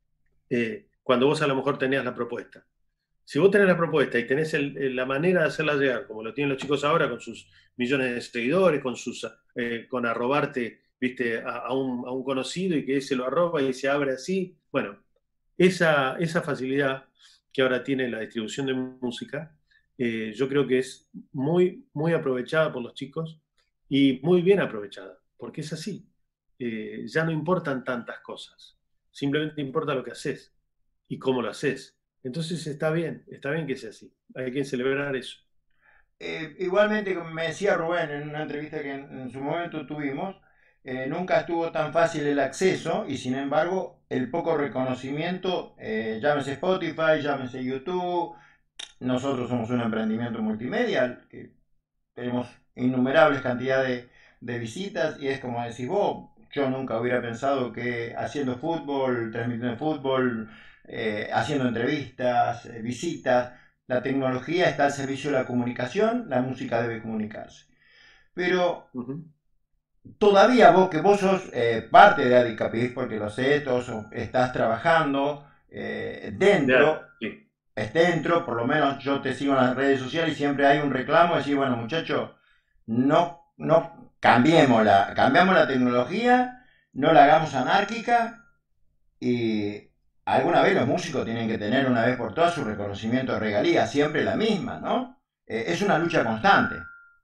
Speaker 3: eh, cuando vos a lo mejor tenías la propuesta. Si vos tenés la propuesta y tenés el- el- la manera de hacerla llegar, como lo tienen los chicos ahora, con sus millones de seguidores, con sus eh, con arrobarte, viste, a, a un, a un conocido y que ese lo arroba y se abre así. Bueno, esa, esa facilidad que ahora tiene la distribución de música, eh, yo creo que es muy, muy aprovechada por los chicos y muy bien aprovechada, porque es así. Eh, ya no importan tantas cosas, simplemente importa lo que haces y cómo lo haces. Entonces está bien, está bien que sea así. Hay que celebrar eso.
Speaker 2: Eh, igualmente, como me decía Rubén en una entrevista que en, en su momento tuvimos, eh, nunca estuvo tan fácil el acceso y sin embargo el poco reconocimiento, eh, llámese Spotify, llámese YouTube, nosotros somos un emprendimiento multimedia que tenemos innumerables cantidades de, de visitas y es como decís vos, yo nunca hubiera pensado que haciendo fútbol, transmitiendo fútbol, eh, haciendo entrevistas, eh, visitas, la tecnología está al servicio de la comunicación, la música debe comunicarse. Pero
Speaker 3: Ujú.
Speaker 2: todavía vos, que vos sos eh, parte de Adicapis, porque lo sé, todos sos- estás trabajando eh,
Speaker 3: Ya,
Speaker 2: dentro,
Speaker 3: sí.
Speaker 2: es dentro, por lo menos yo te sigo en las redes sociales y siempre hay un reclamo, decir, bueno muchachos, no, no cambiemos la, cambiamos la tecnología, no la hagamos anárquica y alguna vez los músicos tienen que tener una vez por todas su reconocimiento de regalía, siempre la misma, ¿no? Eh, es una lucha constante.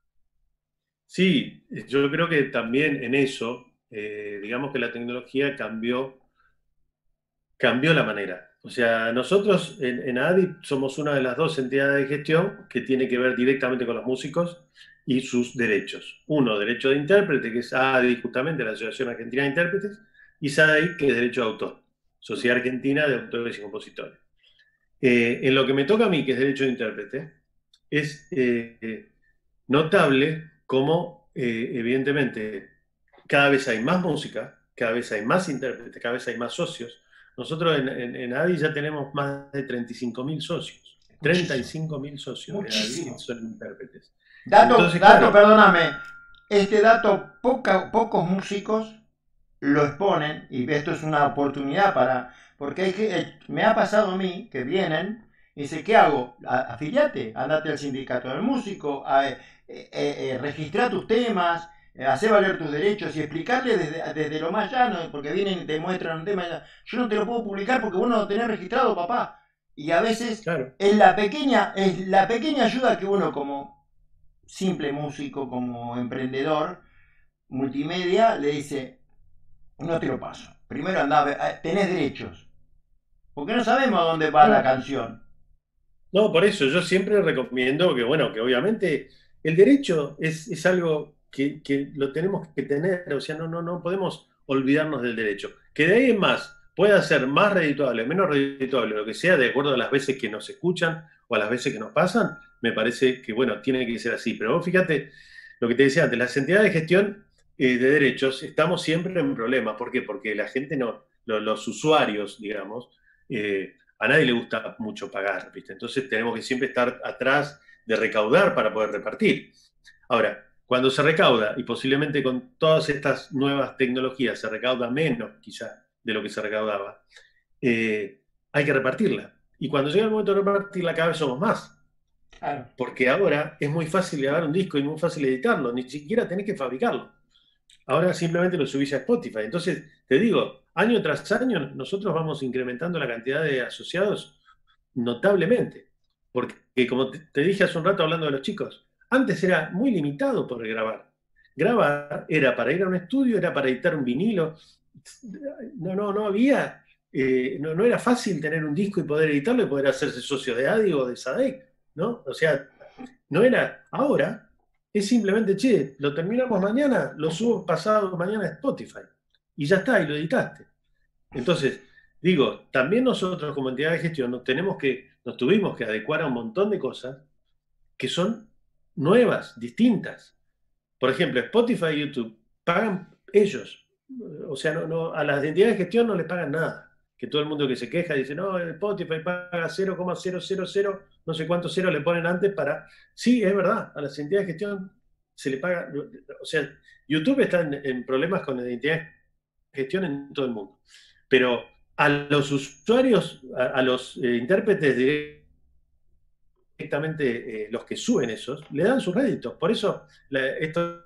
Speaker 3: Sí, yo creo que también en eso, eh, digamos que la tecnología cambió, cambió la manera. O sea, nosotros en, en ADI somos una de las dos entidades de gestión que tiene que ver directamente con los músicos y sus derechos. Uno, derecho de intérprete, que es ADI, justamente la Asociación Argentina de Intérpretes, y SADAI, que es derecho de autor, Sociedad Argentina de Autores y Compositores. Eh, en lo que me toca a mí, que es derecho de intérprete, es eh, notable cómo, eh, evidentemente, cada vez hay más música, cada vez hay más intérpretes, cada vez hay más socios. Nosotros en, en, en ADI ya tenemos más de treinta y cinco mil socios.
Speaker 2: Muchísimo,
Speaker 3: treinta y cinco mil socios de ADI
Speaker 2: muchísimo.
Speaker 3: son intérpretes.
Speaker 2: Dato,
Speaker 3: Entonces,
Speaker 2: dato,
Speaker 3: claro,
Speaker 2: perdóname, este dato poca, pocos músicos lo exponen y esto es una oportunidad para, porque hay que, eh, me ha pasado a mí que vienen y dice, ¿qué hago? A- Afiliate, andate al sindicato del músico, a, eh, eh, eh, registrar tus temas, eh, hacer valer tus derechos y explicarle desde, desde lo más llano, porque vienen y te muestran un tema, yo no te lo puedo publicar porque vos no lo tenés registrado, papá. Y a veces
Speaker 3: claro.
Speaker 2: es la pequeña, es la pequeña ayuda que uno como simple músico, como emprendedor, multimedia, le dice, no te lo paso. Primero andá, tenés derechos. Porque no sabemos a dónde va la
Speaker 3: No,
Speaker 2: canción.
Speaker 3: no, por eso yo siempre recomiendo que, bueno, que obviamente el derecho es, es algo que, que lo tenemos que tener, o sea, no, no, no podemos olvidarnos del derecho. Que de ahí en más pueda ser más redituable, menos redituable, lo que sea, de acuerdo a las veces que nos escuchan o a las veces que nos pasan, me parece que, bueno, tiene que ser así. Pero vos fíjate, lo que te decía antes, las entidades de gestión eh, de derechos estamos siempre en problemas. ¿Por qué? Porque la gente no, lo- los usuarios, digamos, eh, a nadie le gusta mucho pagar, ¿viste? Entonces tenemos que siempre estar atrás de recaudar para poder repartir. Ahora, cuando se recauda, y posiblemente con todas estas nuevas tecnologías se recauda menos quizá de lo que se recaudaba, eh, hay que repartirla. Y cuando llega el momento de repartirla, cada vez somos más.
Speaker 2: Claro.
Speaker 3: Porque ahora es muy fácil grabar un disco y muy fácil editarlo, ni siquiera tenés que fabricarlo. Ahora simplemente lo subís a Spotify. Entonces, te digo, año tras año nosotros vamos incrementando la cantidad de asociados notablemente. Porque como te, te dije hace un rato hablando de los chicos, antes era muy limitado por grabar. Grabar era para ir a un estudio, era para editar un vinilo. No, no, no había, eh, no, no era fácil tener un disco y poder editarlo y poder hacerse socio de ADI o de SADEC, ¿no? O sea, no era. Ahora es simplemente, che, lo terminamos mañana, lo subo pasado mañana a Spotify. Y ya está, y lo editaste. Entonces, digo, también nosotros como entidad de gestión nos tenemos que, nos tuvimos que adecuar a un montón de cosas que son nuevas, distintas. Por ejemplo, Spotify y YouTube pagan ellos. O sea, no, no, a las entidades de gestión no les pagan nada. Que todo el mundo que se queja dice, no, Spotify paga cero coma cero cero cero, no sé cuántos ceros le ponen antes para... Sí, es verdad, a las entidades de gestión se le paga... O sea, YouTube está en, en problemas con las entidades de gestión en todo el mundo. Pero a los usuarios, a, a los eh, intérpretes directamente, eh, los que suben esos, le dan sus réditos. Por eso la, esto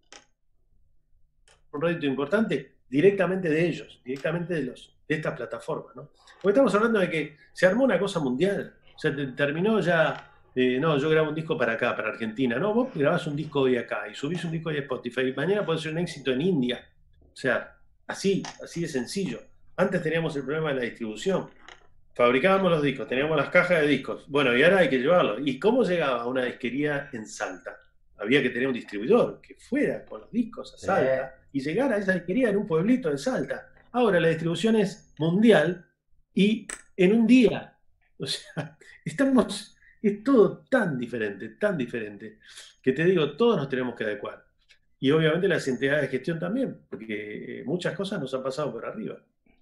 Speaker 3: un rédito importante directamente de ellos, directamente de, los, de estas plataformas, ¿no? Porque estamos hablando de que se armó una cosa mundial, o sea, terminó ya, eh, no, yo grabo un disco para acá, para Argentina, no, vos grabás un disco hoy acá y subís un disco hoy a Spotify y mañana puede ser un éxito en India, o sea, así, así de sencillo. Antes teníamos el problema de la distribución, fabricábamos los discos, teníamos las cajas de discos, bueno, y ahora hay que llevarlos. ¿Y cómo llegaba a una disquería en Salta? Había que tener un distribuidor que fuera con los discos a Salta y llegar a esa disquería en un pueblito de Salta. Ahora la distribución es mundial y en un día. O sea, estamos, es todo tan diferente, tan diferente, que te digo, todos nos tenemos que adecuar. y obviamente las entidades de gestión también, porque eh, muchas cosas nos han pasado por arriba.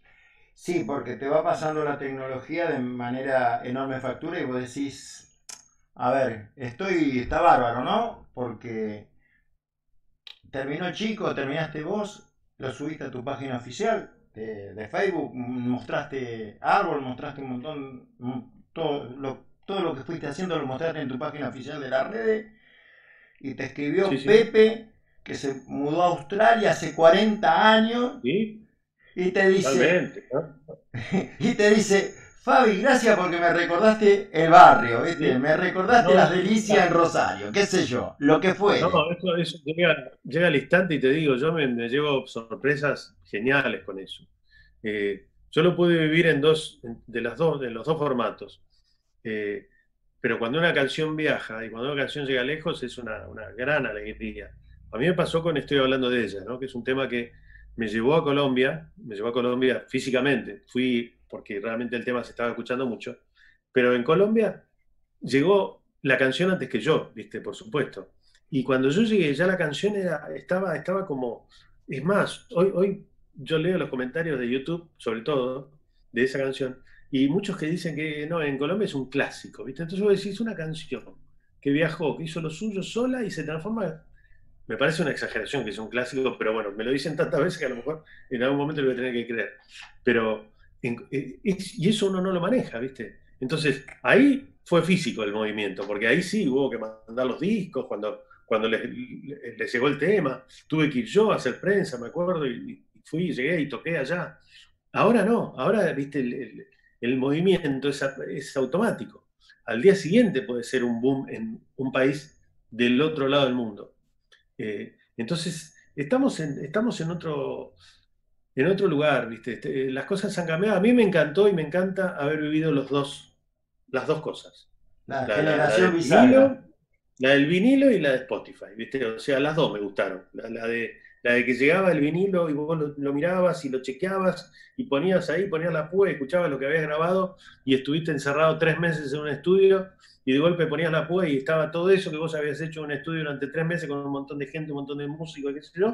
Speaker 2: Sí, porque te va pasando la tecnología de manera enorme factura y vos decís, a ver, estoy, está bárbaro, ¿no? Porque terminó el chico, terminaste vos, lo subiste a tu página oficial de, de Facebook, mostraste árbol, mostraste un montón, todo lo, todo lo que fuiste haciendo lo mostraste en tu página oficial de la red y te escribió
Speaker 3: Sí, sí.
Speaker 2: Pepe, que se mudó a Australia hace cuarenta años
Speaker 3: ¿Sí?
Speaker 2: y te dice,
Speaker 3: Totalmente, ¿no?
Speaker 2: y te dice, Fabi, gracias porque me recordaste el barrio, ¿viste?
Speaker 3: Sí.
Speaker 2: Me recordaste
Speaker 3: No,
Speaker 2: las
Speaker 3: es
Speaker 2: delicias en Rosario, qué sé yo, lo que
Speaker 3: No,
Speaker 2: fuere.
Speaker 3: eso, eso llega, llega al instante y te digo, yo me, me llevo sorpresas geniales con eso. Eh, yo lo pude vivir en dos, en- de, las dos, de los dos formatos. Eh, pero cuando una canción viaja y cuando una canción llega lejos es una, una gran alegría. A mí me pasó con Estoy hablando de ella, ¿no? Que es un tema que me llevó a Colombia, me llevó a Colombia físicamente. Fui porque realmente el tema se estaba escuchando mucho. Pero en Colombia llegó la canción antes que yo, ¿viste? Por supuesto. Y cuando yo llegué, ya la canción era, estaba, estaba como. Es más, hoy, hoy yo leo los comentarios de YouTube, sobre todo, de esa canción, y muchos que dicen que no, en Colombia es un clásico, ¿viste? Entonces vos decís una canción que viajó, que hizo lo suyo sola y se transforma. Me parece una exageración que es un clásico, pero bueno, me lo dicen tantas veces que a lo mejor en algún momento lo voy a tener que creer. Pero, en- eh, es- y eso uno no lo maneja, ¿viste? Entonces, ahí fue físico el movimiento, porque ahí sí hubo que mandar los discos, cuando, cuando les, les- les llegó el tema, tuve que ir yo a hacer prensa, me acuerdo, y, y fui, llegué y toqué allá. Ahora no, ahora, ¿viste? El, el- el movimiento es, a- es automático. Al día siguiente puede ser un boom en un país del otro lado del mundo. Eh, entonces, estamos en, estamos en otro, en otro lugar, ¿viste? Este, las cosas han cambiado. A mí me encantó y me encanta haber vivido los dos, las dos cosas.
Speaker 2: La
Speaker 3: La, la, la
Speaker 2: generación
Speaker 3: del
Speaker 2: bisagra.
Speaker 3: vinilo, la del vinilo y la de Spotify, ¿viste? O sea, las dos me gustaron. La, la de, la de que llegaba el vinilo y vos lo, lo mirabas y lo chequeabas y ponías ahí, ponías la púa y escuchabas lo que habías grabado y estuviste encerrado tres meses en un estudio y de golpe ponías la púa y estaba todo eso que vos habías hecho en un estudio durante tres meses con un montón de gente, un montón de músicos, qué sé yo,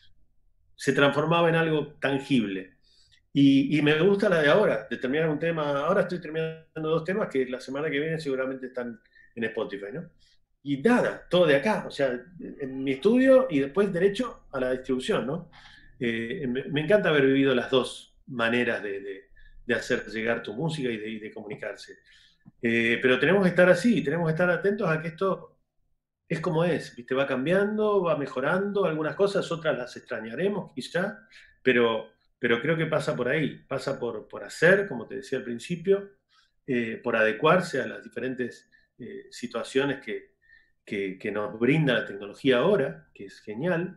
Speaker 3: se transformaba en algo tangible. Y, y, me gusta la de ahora, de terminar un tema. Ahora estoy terminando dos temas que la semana que viene seguramente están en Spotify, ¿no? Y nada, todo de acá, o sea, en mi estudio y después derecho a la distribución, ¿no? Eh, me, me, encanta haber vivido las dos maneras de, de, de hacer llegar tu música y de, y de comunicarse. Eh, pero tenemos que estar así, tenemos que estar atentos a que esto es como es, ¿viste? Va cambiando, va mejorando, algunas cosas, otras las extrañaremos quizá, pero, pero creo que pasa por ahí, pasa por, por hacer, como te decía al principio, eh, por adecuarse a las diferentes eh, situaciones que, que, que, nos brinda la tecnología ahora, que es genial,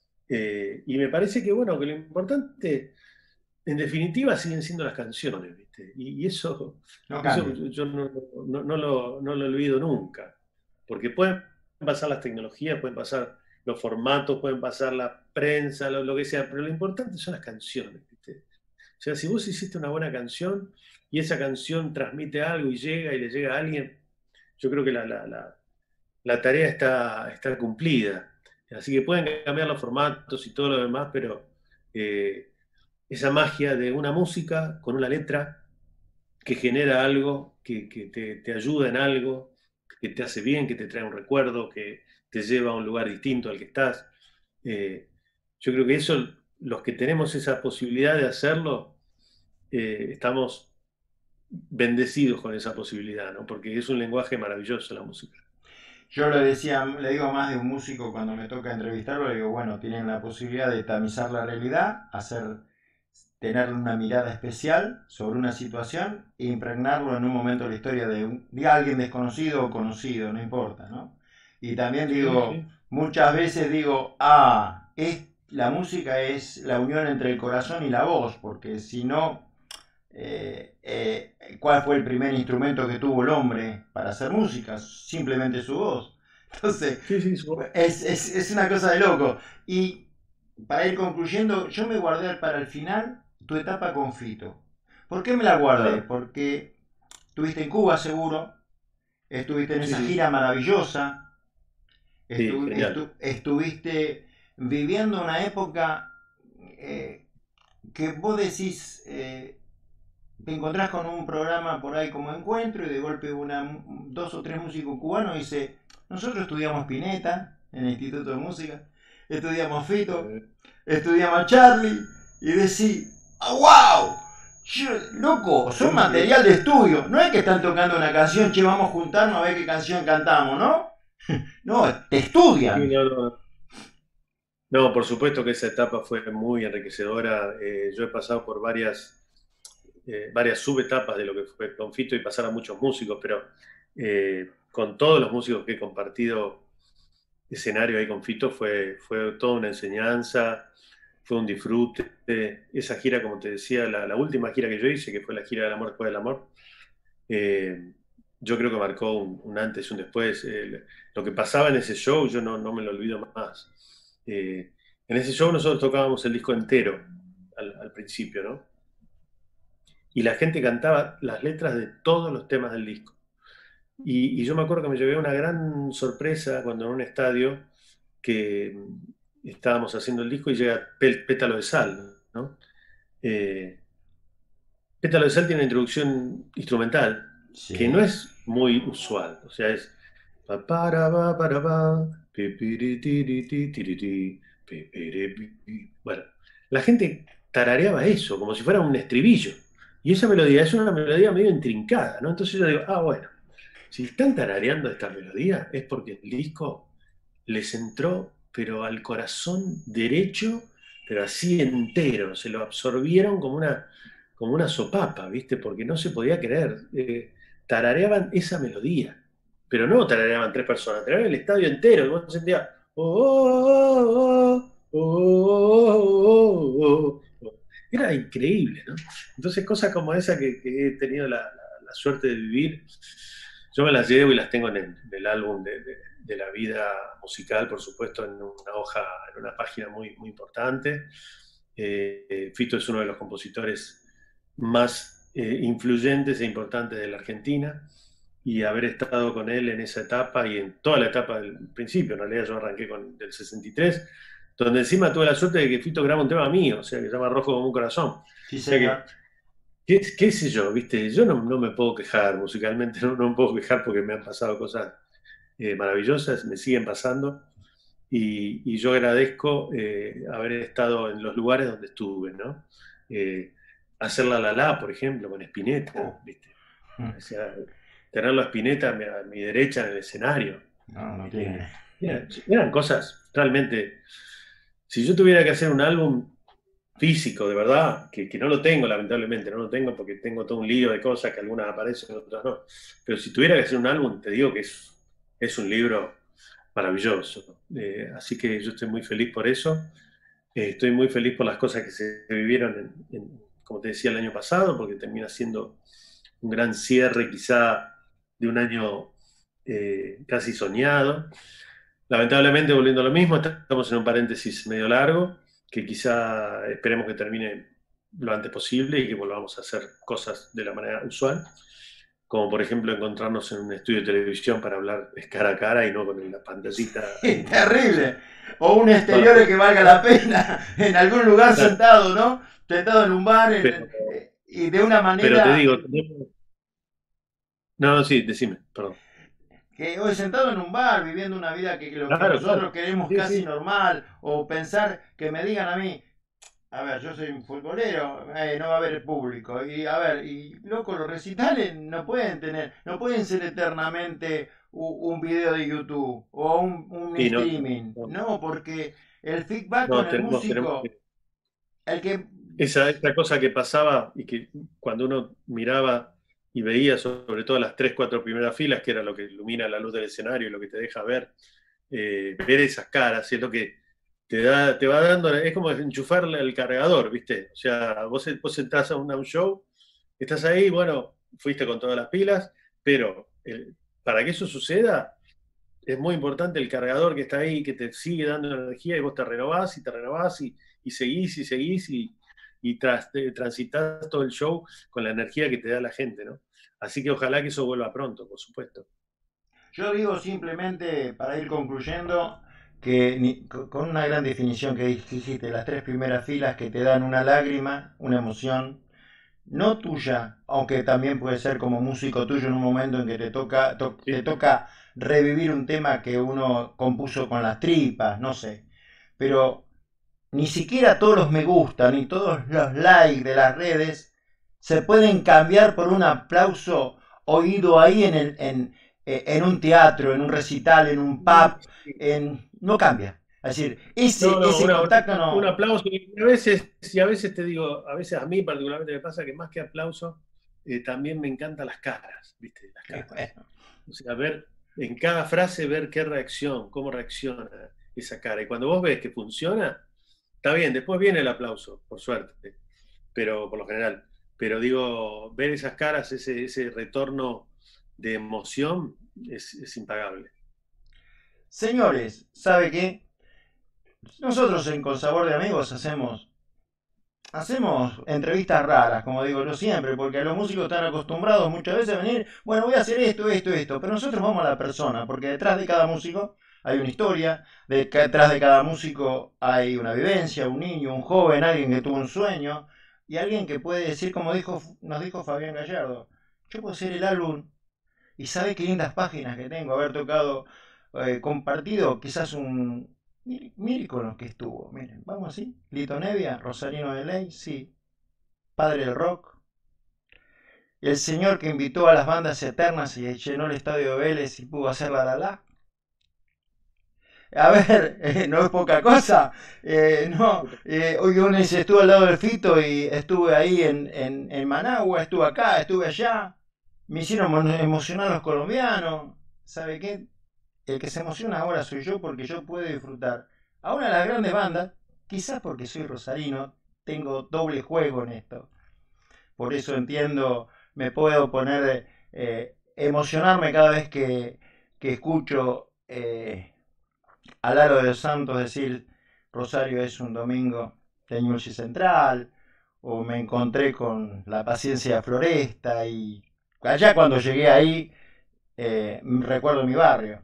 Speaker 3: eh, y me parece que, bueno, que lo importante, en definitiva, siguen siendo las canciones, ¿viste? Y, y eso,
Speaker 2: No
Speaker 3: eso
Speaker 2: cambia.
Speaker 3: yo no, no, no, lo, no lo olvido nunca, porque pueden pasar las tecnologías, pueden pasar los formatos, pueden pasar la prensa, lo, lo que sea, pero lo importante son las canciones, ¿viste? O sea, si vos hiciste una buena canción y esa canción transmite algo y llega y le llega a alguien, yo creo que la, la, la, la tarea está, está cumplida. Así que pueden cambiar los formatos y todo lo demás, pero eh, esa magia de una música con una letra que genera algo, que, que te, te ayuda en algo, que te hace bien, que te trae un recuerdo, que te lleva a un lugar distinto al que estás. Eh, yo creo que eso, los que tenemos esa posibilidad de hacerlo, eh, estamos bendecidos con esa posibilidad, ¿no? Porque es un lenguaje maravilloso la música.
Speaker 2: Yo le decía, le digo más de un músico cuando me toca entrevistarlo, le digo, bueno, tienen la posibilidad de tamizar la realidad, hacer, tener una mirada especial sobre una situación e impregnarlo en un momento de la historia de, un, de alguien desconocido o conocido, no importa, ¿no? Y también
Speaker 3: Sí,
Speaker 2: digo,
Speaker 3: sí.
Speaker 2: muchas veces digo, ah, es, la música es la unión entre el corazón y la voz, porque si no, eh, eh, ¿cuál fue el primer instrumento que tuvo el hombre para hacer música? Simplemente su voz. Entonces,
Speaker 3: Sí, sí, su-
Speaker 2: es, es, es una cosa de loco. Y para ir concluyendo, yo me guardé para el final tu etapa con Fito. ¿Por qué me la guardé?
Speaker 3: ah,
Speaker 2: Porque estuviste en Cuba seguro, estuviste en
Speaker 3: sí,
Speaker 2: esa
Speaker 3: sí,
Speaker 2: gira maravillosa,
Speaker 3: sí,
Speaker 2: estu,
Speaker 3: genial.
Speaker 2: estu, estuviste viviendo una época eh, que vos decís, eh, te encontrás con un programa por ahí como Encuentro y de golpe una, dos o tres músicos cubanos dice, nosotros estudiamos Spinetta en el Instituto de Música, estudiamos Fito,
Speaker 3: Eh,
Speaker 2: estudiamos Charlie y decís, ¡oh, wow! Yo, loco, son material de estudio. No es que están tocando una canción, che, vamos a juntarnos a ver qué canción cantamos, ¿no? No, te
Speaker 3: sí,
Speaker 2: estudian.
Speaker 3: no, no. No, por supuesto que esa etapa fue muy enriquecedora. Eh, yo he pasado por varias, eh, varias subetapas de lo que fue con Fito y pasar a muchos músicos, pero eh, con todos los músicos que he compartido escenario ahí con Fito fue, fue toda una enseñanza, fue un disfrute. Esa gira, como te decía, la, la última gira que yo hice, que fue la gira del amor después del amor, eh, yo creo que marcó un, un antes y un después. Eh, lo que pasaba en ese show, yo no, no me lo olvido más. Eh, en ese show nosotros tocábamos el disco entero al, al principio, ¿no? Y la gente cantaba las letras de todos los temas del disco. Y, y yo me acuerdo que me llevé una gran sorpresa cuando en un estadio que estábamos haciendo el disco y llega Pel- Pétalo de Sal, ¿no? Eh, Pétalo de Sal tiene una introducción instrumental que no
Speaker 2: Sí.
Speaker 3: es muy usual, o sea, es pa para pa para pa, pi, piri, tiri, ti, tiri, ti, pi, piri, pi. Bueno, la gente tarareaba eso como si fuera un estribillo. Y esa melodía es una melodía medio intrincada, ¿no? Entonces yo digo, ah, bueno, si están tarareando esta melodía es porque el disco les entró, pero al corazón derecho, pero así entero, se lo absorbieron como una, como una sopapa, ¿viste? Porque no se podía creer. Eh, tarareaban esa melodía, pero no tarareaban tres personas, tarareaban el estadio entero, y vos sentías, oh, oh, oh, oh, oh, oh, oh. Era increíble, ¿no? Entonces, cosas como esa que, que he tenido la, la, la suerte de vivir, yo me las llevo y las tengo en el, en el álbum de, de, de, la vida musical, por supuesto, en una hoja, en una página muy, muy importante. Eh, Fito es uno de los compositores más eh, influyentes e importantes de la Argentina, y haber estado con él en esa etapa y en toda la etapa del principio, en realidad yo arranqué con del sesenta y tres, donde encima tuve la suerte de que Fito graba un tema mío, o sea, que se llama Rojo como un corazón. O
Speaker 2: Sí,
Speaker 3: sea que
Speaker 2: señor.
Speaker 3: ¿Qué, qué sé yo? ¿Viste? Yo no, no me puedo quejar musicalmente, no, no me puedo quejar porque me han pasado cosas eh, maravillosas, me siguen pasando, y, y yo agradezco eh, haber estado en los lugares donde estuve, ¿no? Eh, hacer la la la, por ejemplo, con Spinetta,
Speaker 2: Oh.
Speaker 3: ¿viste? O sea, tenerlo a Spinetta a mi, a mi derecha en el escenario.
Speaker 2: No, no
Speaker 3: Eh,
Speaker 2: tiene.
Speaker 3: eran, eran cosas realmente. Si yo tuviera que hacer un álbum físico, de verdad, que, que no lo tengo, lamentablemente, no lo tengo porque tengo todo un lío de cosas que algunas aparecen, otras no. Pero si tuviera que hacer un álbum, te digo que es, es un libro maravilloso. Eh, así que yo estoy muy feliz por eso. Eh, estoy muy feliz por las cosas que se vivieron, en, en, como te decía, el año pasado, porque termina siendo un gran cierre quizá de un año eh, casi soñado. Lamentablemente, volviendo a lo mismo, estamos en un paréntesis medio largo, que quizá esperemos que termine lo antes posible y que volvamos a hacer cosas de la manera usual, como por ejemplo encontrarnos en un estudio de televisión para hablar cara a cara y no con la pantallita ahí.
Speaker 2: Terrible. O un
Speaker 3: Toda
Speaker 2: exterior
Speaker 3: la-
Speaker 2: que valga la pena. En algún lugar
Speaker 3: Claro,
Speaker 2: sentado, ¿no? Sentado en un bar en-
Speaker 3: pero,
Speaker 2: en- eh, y de una
Speaker 3: pero te
Speaker 2: manera
Speaker 3: digo, tenemos- no, no, sí, decime, perdón.
Speaker 2: que hoy sentado en un bar viviendo una vida que, que lo que
Speaker 3: Claro,
Speaker 2: nosotros
Speaker 3: claro.
Speaker 2: queremos
Speaker 3: Sí,
Speaker 2: casi
Speaker 3: sí.
Speaker 2: normal o pensar que me digan a mí, a ver, yo soy un futbolero, eh, no va a haber público. Y a ver, y loco, los recitales no pueden tener, no pueden ser eternamente u- un video de YouTube o un, un
Speaker 3: Y no,
Speaker 2: streaming.
Speaker 3: no,
Speaker 2: No, porque el feedback con
Speaker 3: no,
Speaker 2: el
Speaker 3: tenemos, tenemos
Speaker 2: músico,
Speaker 3: que
Speaker 2: el que...
Speaker 3: esa, esa cosa que pasaba y que cuando uno miraba y veía sobre todo las tres, cuatro primeras filas, que era lo que ilumina la luz del escenario y lo que te deja ver, eh, ver esas caras, es lo que te da, te va dando, es como enchufarle el cargador, ¿viste? O sea, vos, vos entras a un, a un show, estás ahí, bueno, fuiste con todas las pilas, pero eh, para que eso suceda, es muy importante el cargador que está ahí, que te sigue dando energía y vos te renovás y te renovás y, y seguís y seguís y, y tras, te, transitas todo el show con la energía que te da la gente, ¿no? Así que ojalá que eso vuelva pronto, por supuesto.
Speaker 2: Yo digo simplemente, para ir concluyendo, que ni- co- con una gran definición que dijiste, las tres primeras filas que te dan una lágrima, una emoción, no tuya, aunque también puede ser como músico tuyo en un momento en que te toca, to- te
Speaker 3: Sí.
Speaker 2: toca revivir un tema que uno compuso con las tripas, no sé. Pero ni siquiera todos los me gusta, ni todos los likes de las redes se pueden cambiar por un aplauso oído ahí en, el, en, eh, en un teatro, en un recital, en un pub, en, no cambia. Es decir, ese,
Speaker 3: No, no,
Speaker 2: ese
Speaker 3: una-
Speaker 2: contacto
Speaker 3: un
Speaker 2: no...
Speaker 3: aplauso. Y a veces, y a veces te digo, a veces a mí particularmente me pasa que más que aplauso, eh, también me encantan las caras, ¿viste? Las
Speaker 2: Qué
Speaker 3: caras.
Speaker 2: bueno.
Speaker 3: O sea, ver en cada frase, ver qué reacción, cómo reacciona esa cara. Y cuando vos ves que funciona, está bien, después viene el aplauso, por suerte, pero por lo general. Pero digo, ver esas caras, ese, ese retorno de emoción es, es impagable.
Speaker 2: Señores, ¿sabe qué? Nosotros en Con Sabor de Amigos hacemos, hacemos entrevistas raras, como digo yo siempre, porque los músicos están acostumbrados muchas veces a venir, bueno, voy a hacer esto, esto, esto, pero nosotros vamos a la persona, porque detrás de cada músico hay una historia, detrás de cada músico hay una vivencia, un niño, un joven, alguien que tuvo un sueño, y alguien que puede decir, como dijo, nos dijo Fabián Gallardo, yo puedo ser el álbum, y sabe qué lindas páginas que tengo, haber tocado, eh, compartido quizás un, Mire, mire con los que estuvo, miren, vamos así. Lito Nevia, Rosarino de Ley, sí. Padre del rock. El señor que invitó a las bandas eternas y llenó el estadio de Vélez y pudo hacer la la la. A ver, eh, no es poca cosa. Eh, no, eh, hoy uno dice, estuve al lado del Fito y estuve ahí en, en, en Managua, estuve acá, estuve allá. Me hicieron emocionar los colombianos. ¿Sabe qué? El que se emociona ahora soy yo porque yo puedo disfrutar a una de las grandes bandas, quizás porque soy rosarino, tengo doble juego en esto. Por eso entiendo, me puedo poner, eh, emocionarme cada vez que, que escucho eh, a Lalo de los Santos decir Rosario es un domingo de Ñuble Central, o me encontré con La Paciencia de Floresta, y allá cuando llegué ahí, eh, recuerdo mi barrio.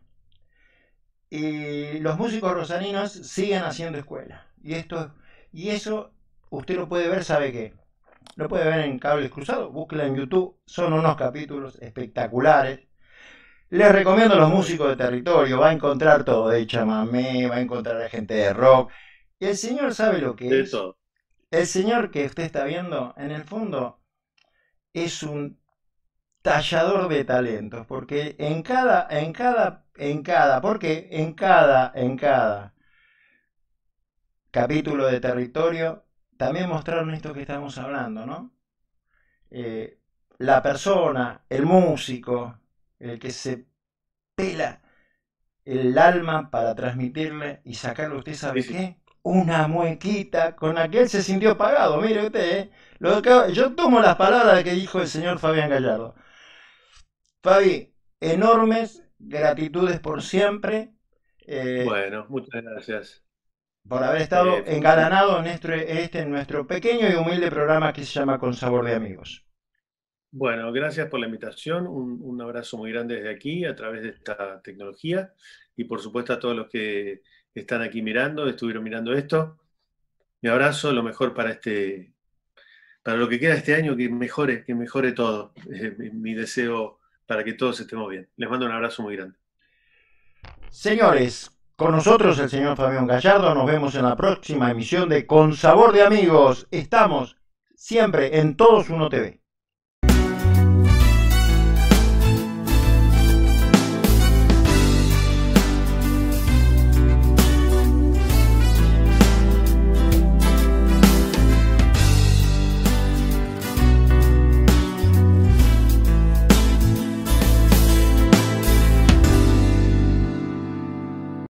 Speaker 2: Y los músicos rosarinos siguen haciendo escuela. Y esto, y eso usted lo puede ver, ¿sabe qué? Lo puede ver en Cables Cruzados, búsquela en YouTube, son unos capítulos espectaculares. Les recomiendo a los músicos de territorio, va a encontrar todo de chamamé, va a encontrar a gente de rock. Y el señor sabe lo que
Speaker 3: De
Speaker 2: es.
Speaker 3: todo.
Speaker 2: El señor que usted está viendo, en el fondo, es un tallador de talentos, porque en cada, en cada, en cada, porque en cada, en cada capítulo de territorio también mostraron esto que estamos hablando, ¿no? Eh, la persona, el músico, el que se pela el alma para transmitirle y sacarle, ¿usted
Speaker 3: Sí,
Speaker 2: sabe
Speaker 3: sí.
Speaker 2: qué? Una muequita con la que él se sintió pagado. Mire usted, ¿eh? Lo que, yo tomo las palabras que dijo el señor Fabián Gallardo. Fabi, enormes gratitudes por siempre, eh,
Speaker 3: Bueno, muchas gracias.
Speaker 2: por haber estado
Speaker 3: Eh, fue un gusto.
Speaker 2: engalanado en este, este en nuestro pequeño y humilde programa que se llama Con Sabor de Amigos.
Speaker 3: Bueno, gracias por la invitación. Un, un abrazo muy grande desde aquí a través de esta tecnología y por supuesto a todos los que están aquí mirando, estuvieron mirando esto. Mi abrazo, lo mejor para este, para lo que queda este año, que mejore, que mejore todo. Eh, mi, mi deseo para que todos estemos bien. Les mando un abrazo muy grande.
Speaker 2: Señores, con nosotros el señor Fabián Gallardo. Nos vemos en la próxima emisión de Con Sabor de Amigos. Estamos siempre en Todos Uno T V.